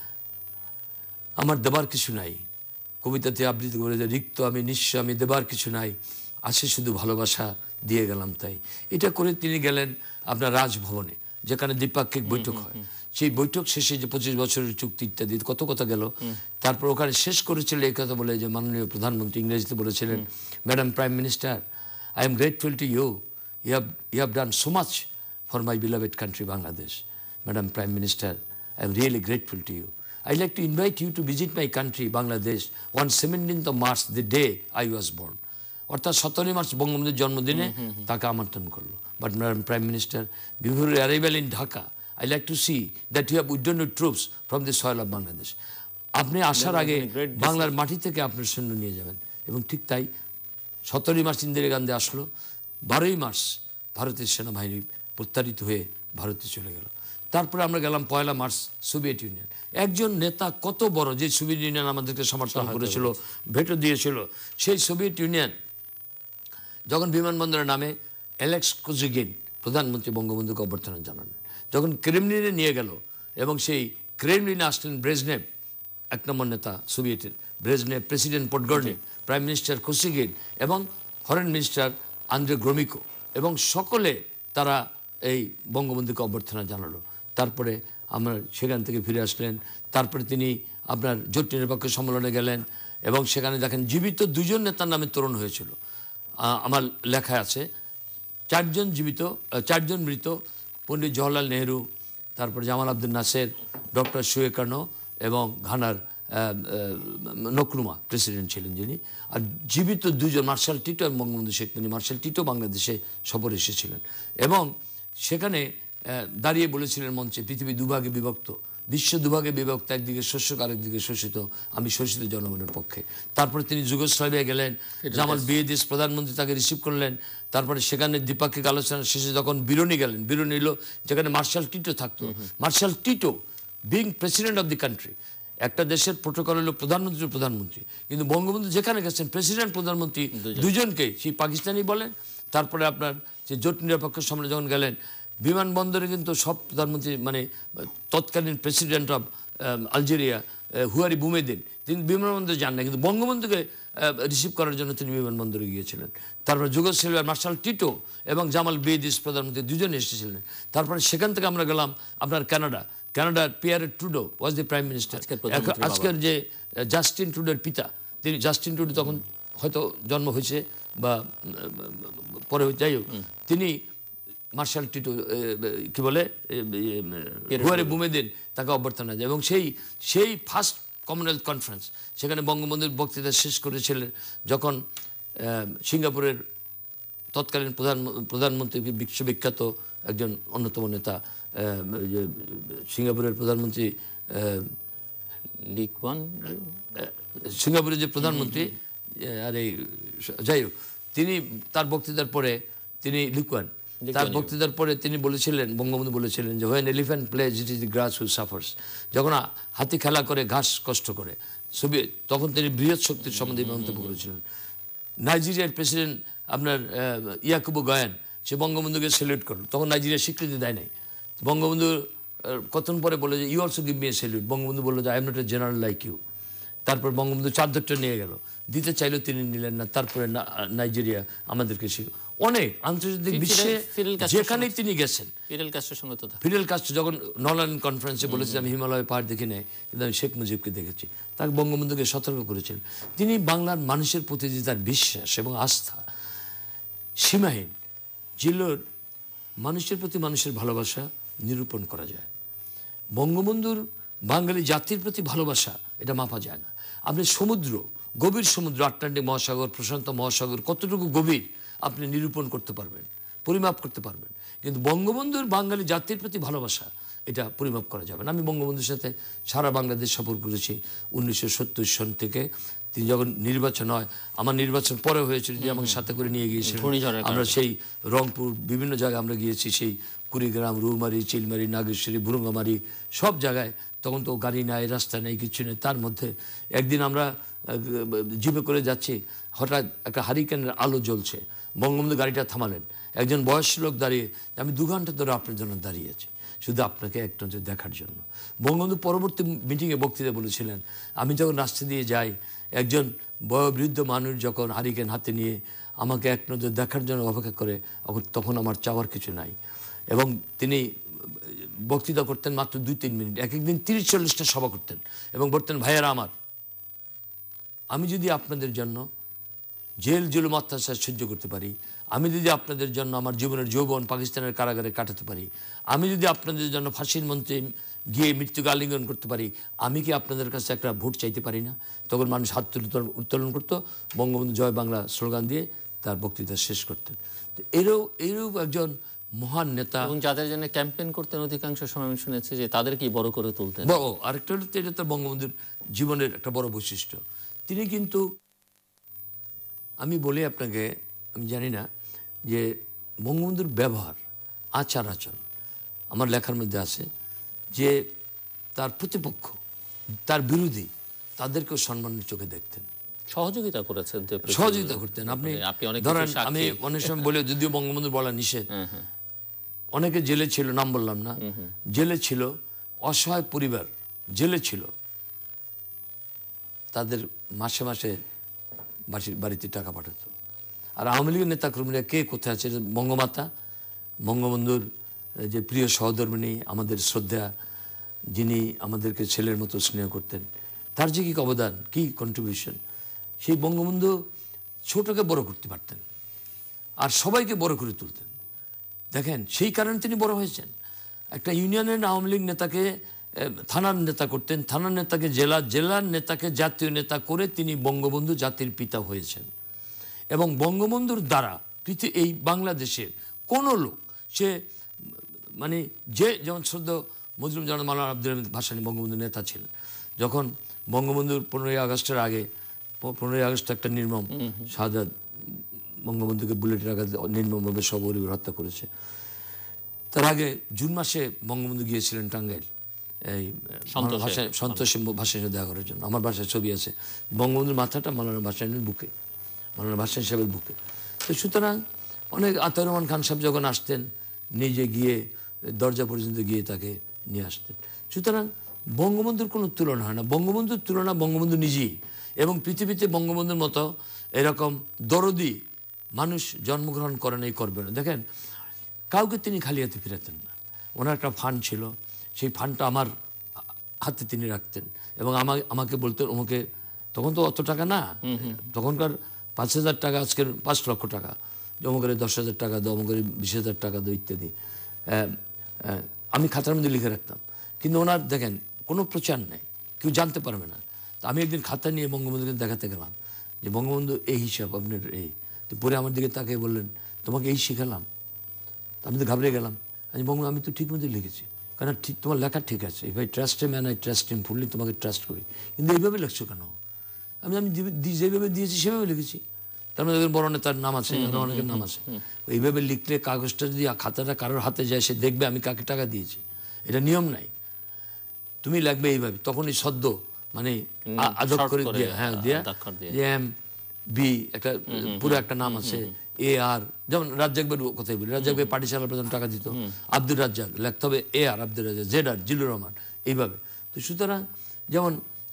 আমার দেবার কিছু নাই। কবিতাতে আবৃত্তি করে যে রিক্ত আমি নিঃস্ব, আমি দেবার কিছু নাই, আছে শুধু ভালোবাসা দিয়ে গেলাম তাই। এটা করে তিনি গেলেন আপনার রাজভবনে, যেখানে দ্বিপাক্ষিক বৈঠক হয়। সেই বৈঠক শেষে যে পঁচিশ বছরের চুক্তি ইত্যাদি কত কথা গেল। তারপর ওখানে শেষ করেছিল এই কথা বলে যে মাননীয় প্রধানমন্ত্রী ইংরেজিতে বলেছিলেন, madam prime minister, I am grateful to you, you have you have done so much for my beloved country Bangladesh. Madam prime minister, I am really grateful to you. I'd like to invite you to visit my country, Bangladesh, on seventeenth of March, the day I was born. অর্থাৎ সতেরোই March বঙ্গবন্ধুর জন্মদিনে তাকে আমন্ত্রণ করলো। But madam prime minister, before arrival in Dhaka, I like to see that you have withdrawn your troops from the soil of Bangladesh. আপনি আসার আগে বাংলার মাটি থেকে আপনার সৈন্য নিয়ে যাবেন। এবং ঠিক তাই সতেরোই মার্চ ইন্দিরা গান্ধী আসলো, বারোই মার্চ ভারতের সেনাবাহিনী প্রত্যারিত হয়ে ভারতে চলে গেল। তারপরে আমরা গেলাম পয়লা মার্চ সোভিয়েত ইউনিয়ন। একজন নেতা কত বড়, যে সোভিয়েত ইউনিয়ন আমাদেরকে সমর্থন করেছিল, ভেটো দিয়েছিল, সেই সোভিয়েত ইউনিয়ন যখন বিমানবন্দরের নামে অ্যালেক্স কোজিগিন প্রধানমন্ত্রী বঙ্গবন্ধুকে অভ্যর্থনা জানান, যখন ক্রেমলিনে নিয়ে গেল এবং সেই ক্রেমলিনে আসলেন ব্রেজনেভ, এক নম্বর নেতা সোভিয়েতের Brezhnev, president Podgorny, prime minister Kosygin এবং ফরেন মিনিস্টার আন্দ্রে গ্রোমিকো, এবং সকলে তারা এই বঙ্গবন্ধুকে অভ্যর্থনা জানালো। তারপরে আমরা সেখান থেকে ফিরে আসলেন। তারপরে তিনি আপনার জোট নিরপেক্ষ সম্মেলনে গেলেন এবং সেখানে দেখেন জীবিত দুজন নেতার নামে তোরণ হয়েছিল। আমার লেখা আছে চারজন জীবিত, চারজন মৃত, পণ্ডিত জওহরলাল নেহরু, তারপর Jamal Abdul Nasser, doctor Sukarno এবং ঘানার নকরুমা প্রেসিডেন্ট ছিলেন যিনি। আর জীবিত দুজন মার্শাল টিটো এবং বঙ্গবন্ধু শেখ মুজিব। মার্শাল টিটো বাংলাদেশে সফরে এসেছিলেন এবং সেখানে দাঁড়িয়ে বলেছিলেন মঞ্চে, পৃথিবী দুভাগে বিভক্ত, বিশ্ব দুভাগে বিভক্ত, একদিকে শোষক আরেকদিকে শোষিত, আমি শোষিত জনগণের পক্ষে। তারপরে তিনি যুগোস্লাভিয়া গেলেন, জামাল বিয়েদিস প্রধানমন্ত্রী তাকে রিসিভ করলেন। তারপরে সেখানে দ্বিপাক্ষিক আলোচনা শেষে যখন বিরোনি গেলেন, বিরোনি এলো যেখানে মার্শাল টিটো থাকতো। Marshal Tito being president of the country, একটা দেশের প্রোটোকল হলো প্রধানমন্ত্রী প্রধানমন্ত্রী, কিন্তু বঙ্গবন্ধু যেখানে গেছেন প্রেসিডেন্ট প্রধানমন্ত্রী দুজনকে সেই পাকিস্তানি বলেন। তারপরে আপনার যে জোট নিরপেক্ষ সম্মেলনে যখন গেলেন, বিমানবন্দরে কিন্তু সব প্রধানমন্ত্রী, মানে তৎকালীন president of Algeria Houari Boumediene, তিনি বিমানবন্দরে যান না, কিন্তু বঙ্গবন্ধুকে রিসিভ করার জন্য তিনি বিমানবন্দরে গিয়েছিলেন। তারপর যুগোস্লাভিয়ার মার্শাল টিটো এবং জামাল বিয়েদিস প্রধানমন্ত্রী দুজনে এসেছিলেন। তারপরে সেখান থেকে আমরা গেলাম আপনার কানাডা। কানাডার Pierre Trudeau was the prime minister. আজকের যে জাস্টিন ট্রুডোর পিতা, তিনি জাস্টিন ট্রুডো তখন হয়তো জন্ম হয়েছে বা পরে, যাই হোক, তিনি মার্শাল টিটো কি বলে হুয়ারি বুমেদিন তাকে অভ্যর্থনা যায়। এবং সেই সেই ফার্স্ট কমনওয়েলথ কনফারেন্স, সেখানে বঙ্গবন্ধুর বক্তৃতা শেষ করেছিলেন যখন সিঙ্গাপুরের তৎকালীন প্রধান প্রধানমন্ত্রী বিশ্ববিখ্যাত একজন অন্যতম নেতা, সিঙ্গাপুরের প্রধানমন্ত্রী সিঙ্গাপুরের যে প্রধানমন্ত্রী, আরে যাই হোক, তিনি তার বক্তৃতার পরে তিনি লিকুয়ান তার বক্তৃতার পরে তিনি বলেছিলেন, বঙ্গবন্ধু বলেছিলেন যে when elephant plays it is the grass who suffers, যখন হাতি খেলা করে ঘাস কষ্ট করে, ছবি তখন তিনি বৃহৎ শক্তির সম্বন্ধে মন্তব্য করেছিলেন। নাইজেরিয়ার প্রেসিডেন্ট আপনার ইয়াকুবু গয়ান, সে বঙ্গবন্ধুকে স্যালুট করল, তখন নাইজেরিয়া স্বীকৃতি দেয় নাই। বঙ্গবন্ধু কতক্ষণ পরে বলে যে you also give me a salute, Bangabandhu বললো যে I am not a general like you. তারপর বঙ্গবন্ধু চাদরটা নিয়ে গেল, দিতে চাইলেও তিনি নিলেন না। তারপরে নাইজেরিয়া আমাদেরকে অনেক আন্তর্জাতিক বিশ্বে যেখানেই তিনি গেছেন, ফিডেল কাস্ট্রো যখন নলান কনফারেন্সে বলেছে আমি হিমালয় পাহাড় দেখি নাই, কিন্তু আমি শেখ মুজিবকে দেখেছি, তাকে বঙ্গবন্ধুকে সতর্ক করেছেন। তিনি বাংলার মানুষের প্রতি যে তার বিশ্বাস এবং আস্থা সীমাহীন। জিল্লুর মানুষের প্রতি মানুষের ভালোবাসা নিরূপণ করা যায়। বঙ্গবন্ধুর বাঙালি জাতির প্রতি ভালোবাসা এটা মাপা যায় না। আপনি সমুদ্র, গভীর সমুদ্র, আটলান্টিক মহাসাগর, প্রশান্ত মহাসাগর কতটুকু গভীর আপনি নিরূপণ করতে পারবেন, পরিমাপ করতে পারবেন, কিন্তু বঙ্গবন্ধুর বাঙালি জাতির প্রতি ভালোবাসা এটা পরিমাপ করা যাবে না। আমি বঙ্গবন্ধুর সাথে সারা বাংলাদেশ সফর করেছি উনিশশো সত্তর সন থেকে। তিনি যখন নির্বাচন হয়, আমার নির্বাচন পরে হয়েছিল, যে আমাকে সাথে করে নিয়ে গিয়েছিলেন। আমরা সেই রংপুর বিভিন্ন জায়গায় আমরা গিয়েছি, সেই কুড়িগ্রাম, রৌমারি, চিলমারি, নাগেশ্বরী, বুরুঙ্গামারি, সব জায়গায়। তখন তো গাড়ি নাই, রাস্তা নেই, কিছু নেই। তার মধ্যে একদিন আমরা জিপে করে যাচ্ছি, হঠাৎ একটা হারিকেনের আলো জ্বলছে, বঙ্গবন্ধু গাড়িটা থামালেন, একজন বয়স্ক লোক দাঁড়িয়ে, আমি দু ঘন্টা ধরে আপনার জন্য দাঁড়িয়েছি, শুধু আপনাকে এক নজর দেখার জন্য। বঙ্গবন্ধু পরবর্তী মিটিংয়ে বক্তৃতা বলেছিলেন, আমি যখন রাস্তা দিয়ে যাই, একজন বয়োবৃদ্ধ মানুষ যখন হারিকেন হাতে নিয়ে আমাকে এক নজর দেখার জন্য অপেক্ষা করে, তখন আমার চাওয়ার কিছু নাই। এবং তিনি বক্তৃতা করতেন মাত্র দুই তিন মিনিট, এক একদিন তিরিশ চল্লিশটা সভা করতেন এবং বলতেন, ভাইয়ারা আমার, আমি যদি আপনাদের জন্য জেল জুলুম অত্যাচার সহ্য করতে পারি, আমি যদি আপনাদের জন্য আমার জীবনের যৌবন পাকিস্তানের কারাগারে কাটাতে পারি, আমি যদি আপনাদের জন্য ফাঁসির মঞ্চে গিয়ে মৃত্যুকে আলিঙ্গন করতে পারি, আমি কি আপনাদের কাছে একটা ভোট চাইতে পারি না? তখন মানুষ হাত উত্তোলন করতো, বঙ্গবন্ধু জয় বাংলা স্লোগান দিয়ে তার বক্তৃতা শেষ করতেন। তো এরও এরূপ একজন মহান নেতা, এবং যাদের জন্য ক্যাম্পেইন করতেন অধিকাংশ সময় আমি শুনেছি যে তাদেরকেই বড় করে তুলতেন। বড় আরেকটা হলো এটা তার বঙ্গবন্ধুর জীবনের একটা বড় বৈশিষ্ট্য। তিনি কিন্তু, আমি বলি আপনাকে, আমি জানি না যে বঙ্গবন্ধুর ব্যবহার, আচার আচরণ আমার লেখার মধ্যে আছে যে তার প্রতিপক্ষ, তার বিরোধী, তাদেরকেও সম্মানের চোখে দেখতেন, সহযোগিতা করেছেন, সহযোগিতা করতেন। আপনি ধরেন, আমি অনেক সময় বলে, যদিও বঙ্গবন্ধু বলা নিষেধ, অনেকে জেলে ছিল, নাম বললাম না, জেলে ছিল, অসহায় পরিবার জেলে ছিল, তাদের মাসে মাসে বাড়িতে টাকা পাঠাতো। আর আওয়ামী লীগের নেতাকর্মীরা কে কোথায় আছে, বঙ্গমাতা, বঙ্গবন্ধুর যে প্রিয় সহধর্মিণী, আমাদের শ্রদ্ধা, যিনি আমাদেরকে ছেলের মতো স্নেহ করতেন, তার যে কী অবদান, কী কন্ট্রিবিউশন, সেই বঙ্গবন্ধু ছোটকে বড় করতে পারতেন আর সবাইকে বড় করে তুলতেন। দেখেন, সেই কারণে তিনি বড় হয়েছেন। একটা ইউনিয়নের আওয়ামী লীগ নেতাকে থানার নেতা করতেন, থানার নেতাকে জেলা, জেলার নেতাকে জাতীয় নেতা করে তিনি বঙ্গবন্ধু জাতির পিতা হয়েছেন। এবং বঙ্গবন্ধুর দ্বারা পৃথিবী, এই বাংলাদেশের কোনো লোক, সে মানে যে, যেমন শ্রদ্ধ মজলুম জানা মাওলানা আব্দুল হামিদ ভাসানী বঙ্গবন্ধুর নেতা ছিলেন, যখন বঙ্গবন্ধুর পনেরোই আগস্টের আগে, পনেরোই আগস্ট একটা নির্মম শাহাদাত, বঙ্গবন্ধুকে বুলেটের আঘাতে নির্মমভাবে সপরিবার হত্যা করেছে। তার আগে জুন মাসে বঙ্গবন্ধু গিয়েছিলেন টাঙ্গাইল, এই সন্তোষী ভাষায় দেখা করার জন্য। আমার বাসায় ছবি আছে, বঙ্গবন্ধুর মাথাটা মাওলানা ভাসানীর বুকে, মাওলানা ভাসানী সাহেবের বুকে। তো সুতরাং অনেক, আতাউর রহমান খান সাহেব যখন আসতেন, নিজে গিয়ে দরজা পর্যন্ত গিয়ে তাকে নিয়ে আসতেন। সুতরাং বঙ্গবন্ধুর কোনো তুলনা হয় না, বঙ্গবন্ধুর তুলনা বঙ্গবন্ধু নিজেই। এবং পৃথিবীতে বঙ্গবন্ধুর মতো এরকম দরদি মানুষ জন্মগ্রহণ করেন, এই করবে না। দেখেন, কাউকে তিনি খালি হাতে ফিরাতেন না। ওনার একটা ফান্ড ছিল, সেই ফান্ডটা আমার হাতে তিনি রাখতেন এবং আমাকে আমাকে বলতেন, ওমকে, তখন তো অত টাকা না, তখনকার পাঁচ হাজার টাকা আজকের পাঁচ লক্ষ টাকা, অমুকের দশ হাজার টাকা দাও, অমুকের বিশ হাজার টাকা দাও ইত্যাদি, আমি খাতার মধ্যে লিখে রাখতাম। কিন্তু ওনার দেখেন কোনো প্রচার নেই, কেউ জানতে পারবে না। তো আমি একদিন খাতা নিয়ে বঙ্গবন্ধুকে দেখাতে গেলাম যে বঙ্গবন্ধু এই হিসাব আপনার এই। তো পরে আমার দিকে তাকে বললেন, তোমাকে এই শিখালাম? আমি তো ঘাবড়ে গেলাম। আমি বঙ্গবন্ধু, আমি তো ঠিক মতো লিখেছি, কারণ ঠিক তোমার লেখা ঠিক আছে, ভাই trust a man I trust him fully, তোমাকে ট্রাস্ট করি, কিন্তু এইভাবে লিখছো কেন? আমি আমি যেভাবে দিয়েছি সেভাবে লিখেছি। তার মধ্যে বড় নেতার নাম আছে, অনেকের নাম আছে। এইভাবে লিখলে কাগজটা যদি, খাতাটা কারোর হাতে যায়, সে দেখবে আমি কাকে টাকা দিয়েছি, এটা নিয়ম নাই, তুমি লিখবে এইভাবে। তখনই সদ্য মানে আদর করে দিয়ে, হ্যাঁ দিয়া যে এম বি, একটা পুরো একটা নাম আছে, এ আর, যেমন রাজ্জাকের কথাই বলি, রাজ্জাক ভাই পাটিশালার প্রধান টাকা দিত, আব্দুর রাজ্জাক লিখতে হবে A R, Abdur Razzak, Z R, Zillur Rahman, এইভাবে। তো সুতরাং যেমন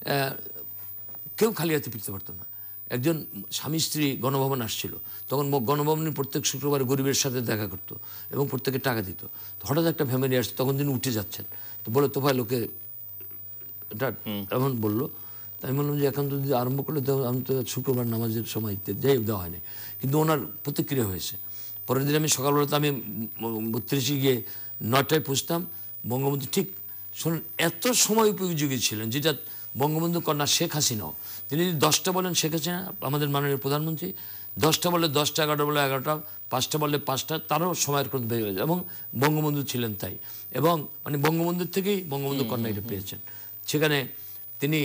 কেউ খালি হাতে ফিরতে পারতো না। একজন স্বামী স্ত্রী গণভবন আসছিল, তখন গণভবনের প্রত্যেক শুক্রবারে গরিবের সাথে দেখা করতো এবং প্রত্যেকে টাকা দিত। তো হঠাৎ একটা ফ্যামিলি আসছে, তখন তিনি উঠে যাচ্ছেন, তো বলে তোফাইল লোকে এটা এমন বললো। আমি বললাম যে এখন যদি আরম্ভ করলে তো আমি তো শুক্রবার নামাজের সময় যাই দেওয়া হয়নি, কিন্তু ওনার প্রতিক্রিয়া হয়েছে। পরের দিন আমি সকালবেলা তো আমি বত্রিশে গিয়ে নয়টায় পৌঁছতাম, বঙ্গবন্ধু ঠিক শোনেন এত সময় উপযোগী ছিলেন, যেটা বঙ্গবন্ধু কন্যা শেখ হাসিনাও, তিনি যদি দশটা বলেন, শেখ হাসিনা আমাদের মাননীয় প্রধানমন্ত্রী দশটা বলে দশটা, এগারোটা বলে এগারোটা, পাঁচটা বললে পাঁচটা, তারও সময়ের কোনো বের হয়ে যায়। এবং বঙ্গবন্ধু ছিলেন তাই, এবং মানে বঙ্গবন্ধুর থেকেই বঙ্গবন্ধু কন্যা এটা পেয়েছেন। সেখানে তিনি,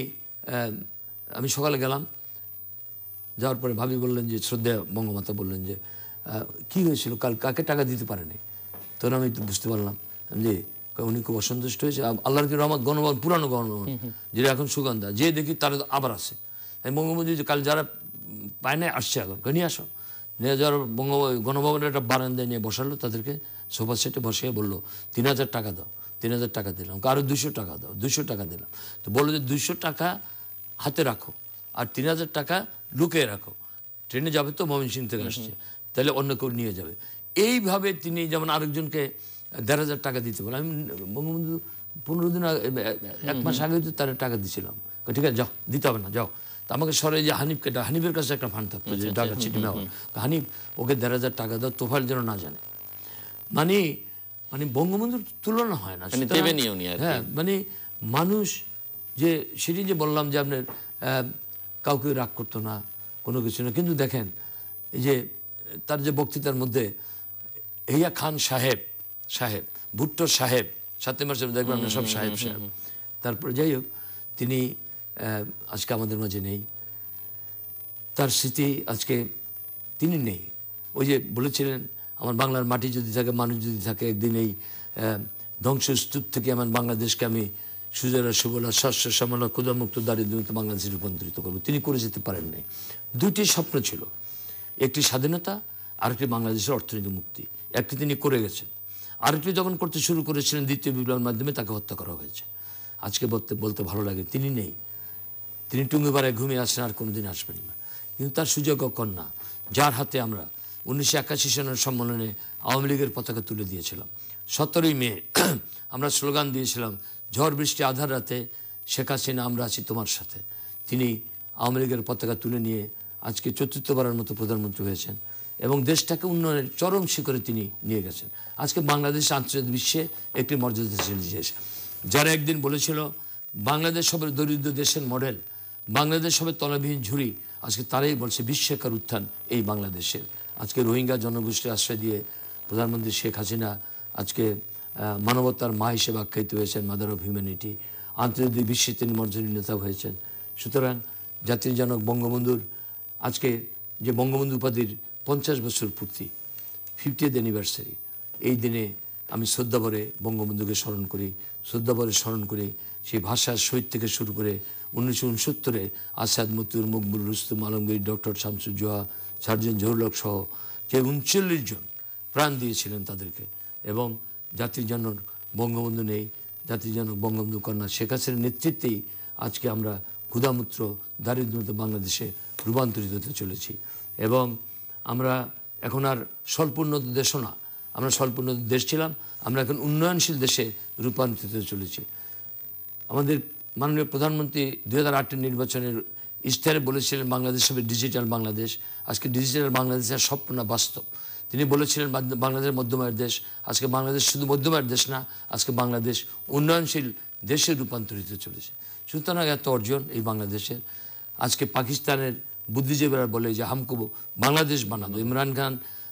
আমি সকালে গেলাম, যাওয়ার পরে ভাবি বললেন যে, শ্রদ্ধা বঙ্গমাতা বললেন যে কী হয়েছিল, কাল কাকে টাকা দিতে পারেনি? তখন আমি একটু বুঝতে পারলাম যে উনি খুব অসন্তুষ্ট হয়েছে। আল্লাহর কি রহমত, গণভবন পুরানো গণভবন, যেটা এখন সুগন্ধা, যে দেখি তারা আবার আসে। তাই বঙ্গবন্ধু যে কাল যারা পায় না আসছে, এখন নিয়ে আসো, নিয়ে যাওয়ার বঙ্গ গণভবনের একটা বারান্দায় নিয়ে বসালো, তাদেরকে সোফা সেটে বসিয়ে বললো তিন হাজার টাকা দাও, তিন হাজার টাকা দিলাম, কারো দুশো টাকা দাও, দুশো টাকা দিলাম। তো বললো যে দুইশো টাকা হাতে রাখো আর তিন হাজার টাকা লুকিয়ে রাখো, ট্রেনে যাবে তো ময়মনসিংহ থেকে আসছে, তাহলে অন্য কেউ নিয়ে যাবে। এইভাবে তিনি যেমন আরেকজনকে দেড় হাজার টাকা দিতে বলে, আমি বঙ্গবন্ধু পনেরো দিন এক মাস আগে তো তারা টাকা দিয়েছিলাম, ঠিক আছে যাও, দিতে হবে না যাও, তা আমাকে সরে যে হানিফকে হানিফের কাছে একটা ফান্ড থাকতো যে টাকা চিঠি নেওয়া, হানিফ ওকে দেড় হাজার টাকা দাও, তোফাইল যেন না জানে। মানে মানে বঙ্গবন্ধুর তুলনা হয় না। হ্যাঁ, মানে মানুষ যে সেটি যে বললাম যে আপনার কাউকে রাগ করতো না, কোনো কিছু না। কিন্তু দেখেন এই যে তার যে বক্তৃতার মধ্যে ইয়া খান সাহেব সাহেব ভুট্টো সাহেব সাথে মাসে দেখবেন সব সাহেব সাহেব। তারপরে যাই হোক, তিনি আজকে আমাদের মাঝে নেই, তার স্মৃতি আজকে তিনি নেই। ওই যে বলেছিলেন আমার বাংলার মাটি যদি থাকে, মানুষ যদি থাকে, একদিন এই ধ্বংসস্তূপ থেকে আমার বাংলাদেশকে আমি সুজলা সুবলা শস্য শ্যামলা ক্ষুধামুক্ত দারিদ্র্যমুক্ত বাংলাদেশে রূপান্তরিত করবো। তিনি করে যেতে পারেন নাই। দুইটি স্বপ্ন ছিল, একটি স্বাধীনতা, আরেকটি বাংলাদেশের অর্থনৈতিক মুক্তি। একটি তিনি করে গেছেন, আরেকটি যখন করতে শুরু করেছিলেন দ্বিতীয় বিপ্লবের মাধ্যমে তাকে হত্যা করা হয়েছে। আজকে বলতে বলতে ভালো লাগে তিনি নেই, তিনি টুঙ্গিপাড়ায় ঘুমিয়ে আসেন, আর কোনোদিন আসবেন না। কিন্তু তার সুযোগ্য কন্যা, যার হাতে আমরা উনিশশো একাশি সনের সম্মেলনে আওয়ামী লীগের পতাকা তুলে দিয়েছিলাম, সতেরোই মে আমরা স্লোগান দিয়েছিলাম ঝড় বৃষ্টি আধার রাতে শেখ হাসিনা আমরা আছি তোমার সাথে। তিনি আওয়ামী লীগের পতাকা তুলে নিয়ে আজকে চতুর্থবারের মতো প্রধানমন্ত্রী হয়েছেন এবং দেশটাকে উন্নয়নের চরম শিখরে তিনি নিয়ে গেছেন। আজকে বাংলাদেশ আন্তর্জাতিক বিশ্বে একটি মর্যাদাশীল দেশ। যারা একদিন বলেছিল বাংলাদেশ হবে দরিদ্র দেশের মডেল, বাংলাদেশ হবে তলাবিহীন ঝুড়ি, আজকে তারাই বলছে বিশ্বকার উত্থান এই বাংলাদেশের। আজকে রোহিঙ্গা জনগোষ্ঠীর আশ্রয় দিয়ে প্রধানমন্ত্রী শেখ হাসিনা আজকে মানবতার মা হিসেবে আখ্যায়িত হয়েছেন, মাদার অফ হিউম্যানিটি। আন্তর্জাতিক বিশ্বে তিনি মর্যাদা নেতা হয়েছেন। সুতরাং জাতির জনক বঙ্গবন্ধুর আজকে যে বঙ্গবন্ধু উপাধির পঞ্চাশ বছর পূর্তি, ফিফটিয়েথ অ্যানিভার্সারি, এই দিনে আমি শ্রদ্ধাভরে বঙ্গবন্ধুকে স্মরণ করি, শ্রদ্ধাভরে স্মরণ করি সেই ভাষার শহীদ থেকে শুরু করে উনিশশো উনসত্তরে আসাদ, মতিউর, মকবুল, রুস্তুম, আলমগীর, ডক্টর শামসুজ্জোহা, সার্জেন্ট জহুরুল সহ যে উনচল্লিশ জন প্রাণ দিয়েছিলেন তাদেরকে। এবং জাতির জনক বঙ্গবন্ধু নেই, জাতির জনক বঙ্গবন্ধু কন্যা শেখ হাসিনার নেতৃত্বেই আজকে আমরা ক্ষুধামুক্ত দারিদ্র্যমুক্ত বাংলাদেশে রূপান্তরিত হতে চলেছি। এবং আমরা এখন আর স্বল্পোন্নত দেশও না, আমরা স্বল্পোন্নত দেশ ছিলাম, আমরা এখন উন্নয়নশীল দেশে রূপান্তরিত হতে চলেছি। আমাদের মাননীয় প্রধানমন্ত্রী দুই হাজার আটের নির্বাচনের ইশতেহারে বলেছিলেন বাংলাদেশ হবে ডিজিটাল বাংলাদেশ। আজকে ডিজিটাল বাংলাদেশের স্বপ্ন না বাস্তব। তিনি বলেছিলেন বাংলাদেশ মধ্যমায়ের দেশ, আজকে বাংলাদেশ শুধু মধ্যমায়ের দেশ না, আজকে বাংলাদেশ উন্নয়নশীল দেশে রূপান্তরিত চলেছে। সুতরাং এত অর্জন এই বাংলাদেশের। আজকে পাকিস্তানের বুদ্ধিজীবীরা বলে যে হামকো বাংলাদেশ বানাবো। ইমরান খান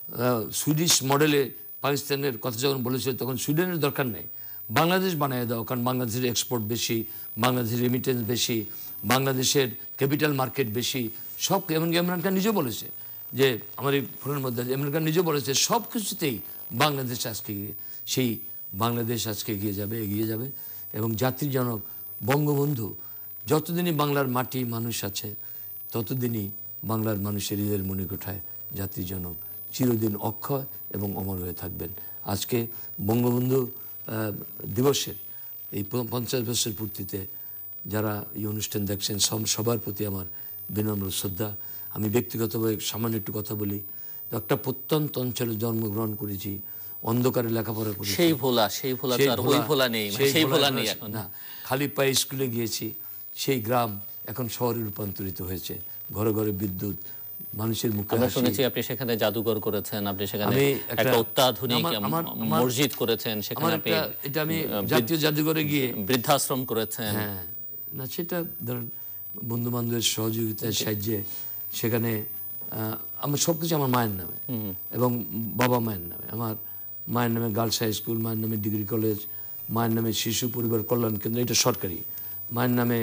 সুইডিশ মডেলে পাকিস্তানের কথা যখন বলেছিল তখন সুইডেনের দরকার নেই, বাংলাদেশ বানিয়ে দাও, কারণ বাংলাদেশের এক্সপোর্ট বেশি, বাংলাদেশের রেমিটেন্স বেশি, বাংলাদেশের ক্যাপিটাল মার্কেট বেশি, সব। এমনকি ইমরান খান নিজেও বলেছে যে আমার এই ফোনের মধ্যে ইমরান খান নিজেও বলেছে সব কিছুতেই বাংলাদেশ আজকে সেই বাংলাদেশ আজকে এগিয়ে যাবে এগিয়ে যাবে এবং জাতির জনক বঙ্গবন্ধু যতদিনই বাংলার মাটি মানুষ আছে ততদিনই বাংলার মানুষের হৃদয়ের মণিকোঠায় জাতির জনক চিরদিন অক্ষয় এবং অমর হয়ে থাকবেন। আজকে বঙ্গবন্ধু দিবসের এই পঞ্চাশ বছর পূর্তিতে যারা এই অনুষ্ঠান দেখছেন সবার প্রতি আমার বিনম্র শ্রদ্ধা। আমি ব্যক্তিগতভাবে সামান্য একটু কথা বলি। একটা প্রত্যন্ত অঞ্চলে জন্মগ্রহণ করেছি, অন্ধকারে লেখাপড়া করেছি, সেই ভোলা সেই ভোলা তো আর ওই ভোলা নেই, সেই ভোলা নেই এখন না। খালি পায়ে স্কুলে গিয়েছি, সেই গ্রাম এখন শহরে রূপান্তরিত হয়েছে, ঘরে ঘরে বিদ্যুৎ, মানুষের মুখে আমরা শুনেছি আপনি সেখানে জাদুঘর করেছেন, আপনি সেখানে একটা অত্যাধুনিক মসজিদ করেছেন, সেখানে আপনি এটা আমি জাতীয় জাদুঘরে গিয়ে বৃদ্ধাশ্রম করেছেন। হ্যাঁ, না সেটা ধরেন বন্ধু বান্ধবের সহযোগিতার সাহায্যে সেখানে আমার সব কিছু আমার মায়ের নামে এবং বাবা মায়ের নামে। আমার মায়ের নামে গার্লস হাই স্কুল, মায়ের নামে ডিগ্রি কলেজ, মায়ের নামে শিশু পরিবার কল্যাণ কেন্দ্র, এটা সরকারি। মায়ের নামে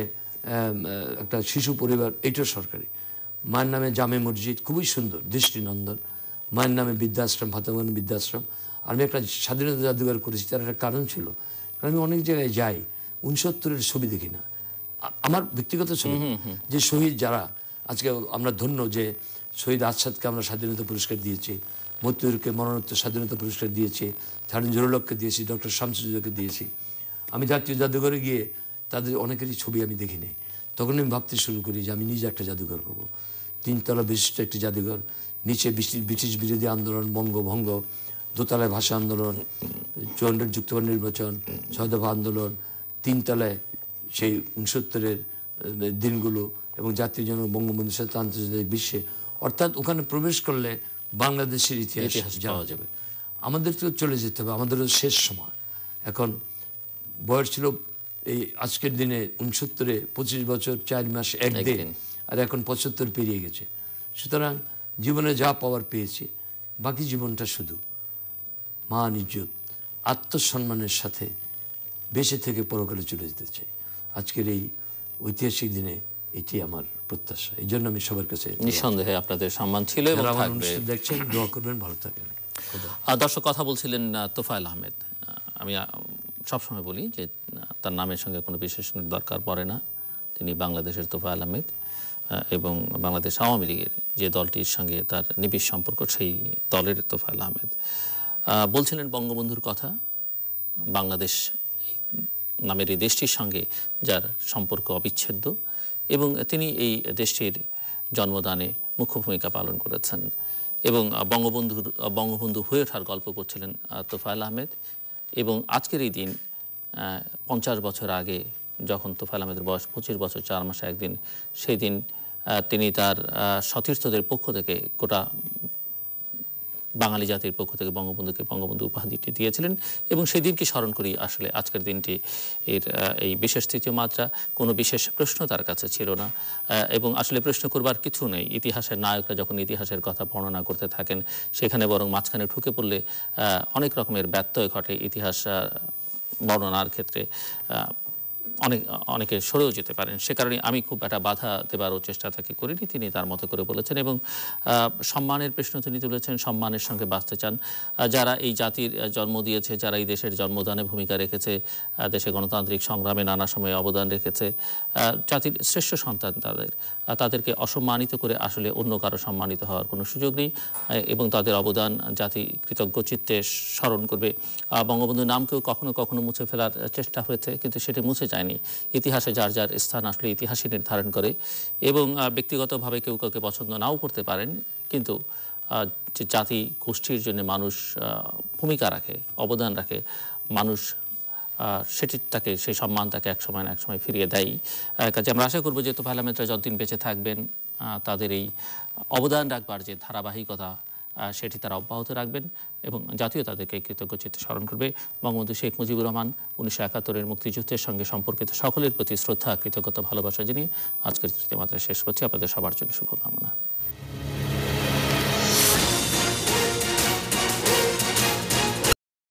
একটা শিশু পরিবার, এটাও সরকারি। মায়ের নামে জামে মসজিদ, খুবই সুন্দর, দৃষ্টিনন্দন। মায়ের নামে বৃদ্ধাশ্রম, ভাতাবান বৃদ্ধাশ্রম। আমি একটা স্বাধীনতা জাদুঘর করেছি, তার একটা কারণ ছিল, কারণ আমি অনেক জায়গায় যাই, উনসত্তরের ছবি দেখি না, আমার ব্যক্তিগত ছবি, যে শহীদ যারা আজকে আমরা ধন্য যে শহীদ আসাদকে আমরা স্বাধীনতা পুরস্কার দিয়েছি, মতিউরকে মরণোত্তর স্বাধীনতা পুরস্কার দিয়েছি, সার্জেন্ট জহুরুলকে দিয়েছি, ডক্টর শামসুজ্জোহাকে দিয়েছি। আমি জাতীয় জাদুঘরে গিয়ে তাদের অনেকেরই ছবি আমি দেখি নাই। তখন আমি ভাবতে শুরু করি যে আমি নিজে একটা জাদুঘর করবো, তিনতলা বিশিষ্ট একটি জাদুঘর, নিচে ব্রিটিশ বিরোধী আন্দোলন, বঙ্গভঙ্গ, দোতলায় ভাষা আন্দোলন, চুয়ান্নর যুক্তরাষ্ট্র নির্বাচন, ছয় দফা আন্দোলন, তিনতলায় সেই উনসত্তরের দিনগুলো এবং জাতীয় জনক বঙ্গবন্ধুর সাথে আন্তর্জাতিক বিশ্বে, অর্থাৎ ওখানে প্রবেশ করলে বাংলাদেশের ইতিহাস জানা যাবে। আমাদের তো চলে যেতে হবে, আমাদেরও শেষ সময়। এখন বয়স ছিল এই আজকের দিনে উনসত্তরে পঁচিশ বছর চার মাস এক দিন, আর এখন পঁচাত্তর পেরিয়ে গেছে। সুতরাং জীবনে যা পাওয়ার পেয়েছি, বাকি জীবনটা শুধু মান ইজ্জত আত্মসম্মানের সাথে বেঁচে থেকে পরকালে চলে যেতে চাই। আজকের এই ঐতিহাসিক দিনে এটি আমার প্রত্যাশা। এই জন্য আমি সবার কাছে নিঃসন্দেহে আপনাদের সম্মান ছিল এবং থাকবে। দেখছেন, দোয়া করবেন, ভালো থাকবেন। দর্শক, কথা বলছিলেন তোফায়েল আহমেদ। আমি সবসময় বলি যে তার নামের সঙ্গে কোনো বিশেষণের দরকার পড়ে না। তিনি বাংলাদেশের তোফায়েল আহমেদ এবং বাংলাদেশ আওয়ামী লীগের যে দলটির সঙ্গে তার নিবিড় সম্পর্ক, সেই দলের তোফায়েল আহমেদ বলছিলেন বঙ্গবন্ধুর কথা। বাংলাদেশ নামের এই দেশটির সঙ্গে যার সম্পর্ক অবিচ্ছেদ্য, এবং তিনি এই দেশটির জন্মদানে মুখ্য ভূমিকা পালন করেছেন এবং বঙ্গবন্ধুর বঙ্গবন্ধু হয়ে ওঠার গল্প করছিলেন তোফায়েল আহমেদ। এবং আজকের এই দিন পঞ্চাশ বছর আগে, যখন তোফায়েল আহমেদের বয়স পঁচিশ বছর চার মাসে একদিন, সেই দিন তিনি তার সতীর্থদের পক্ষ থেকে, গোটা বাঙালি জাতির পক্ষ থেকে বঙ্গবন্ধুকে বঙ্গবন্ধু উপাধিটি দিয়েছিলেন। এবং সেই দিনকে স্মরণ করি আসলে আজকের দিনটি এর এই বিশেষ তৃতীয় মাত্রা। কোনো বিশেষ প্রশ্ন তার কাছে ছিল না, এবং আসলে প্রশ্ন করবার কিছু নেই। ইতিহাসের নায়করা যখন ইতিহাসের কথা বর্ণনা করতে থাকেন, সেখানে বরং মাঝখানে ঢুকে পড়লে অনেক রকমের ব্যত্যয় ঘটে ইতিহাস বর্ণনার ক্ষেত্রে। অনেক অনেকে সরেও যেতে পারেন। সে কারণে আমি খুব একটা বাধা দেবারও চেষ্টা তাকে করিনি। তিনি তার মতো করে বলেছেন এবং সম্মানের প্রশ্ন তিনি তুলেছেন, সম্মানের সঙ্গে বাঁচতে চান। যারা এই জাতির জন্ম দিয়েছে, যারা এই দেশের জন্মদানে ভূমিকা রেখেছে, দেশে গণতান্ত্রিক সংগ্রামে নানা সময়ে অবদান রেখেছে, জাতির শ্রেষ্ঠ সন্তান তাদের, তাদেরকে অসম্মানিত করে আসলে অন্য কারো সম্মানিত হওয়ার কোনো সুযোগ নেই। এবং তাদের অবদান জাতি কৃতজ্ঞ চিত্তে স্মরণ করবে। বঙ্গবন্ধুর নামকেও কখনো কখনো মুছে ফেলার চেষ্টা হয়েছে, কিন্তু সেটি মুছে যায়নি। ইতিহাসে যার যার স্থান আসলে ইতিহাসই নির্ধারণ করে। এবং ব্যক্তিগতভাবে কেউ কাউকে পছন্দ নাও করতে পারেন, কিন্তু যে জাতি গোষ্ঠীর জন্য মানুষ ভূমিকা রাখে, অবদান রাখে, মানুষ সেটি তাকে, সেই সম্মান তাকে এক সময় না এক সময় ফিরিয়ে দেয়। কাজে আমরা আশা করবো যে তোফায়েল আহমেদরা যতদিন বেঁচে থাকবেন, তাদের এই অবদান রাখবার যে ধারাবাহিকতা, সেটি তারা অব্যাহত রাখবেন এবং জাতীয় তাদেরকে কৃতজ্ঞ চিত্তে স্মরণ করবে। বঙ্গবন্ধু শেখ মুজিবুর রহমান উনিশশো একাত্তরের মুক্তিযুদ্ধের সঙ্গে সম্পর্কিত সকলের প্রতি শ্রদ্ধা, কৃতজ্ঞতা, ভালোবাসা জানিয়ে আজকের তৃতীয় মাত্রা শেষ করছি। আপনাদের সবার জন্য শুভকামনা।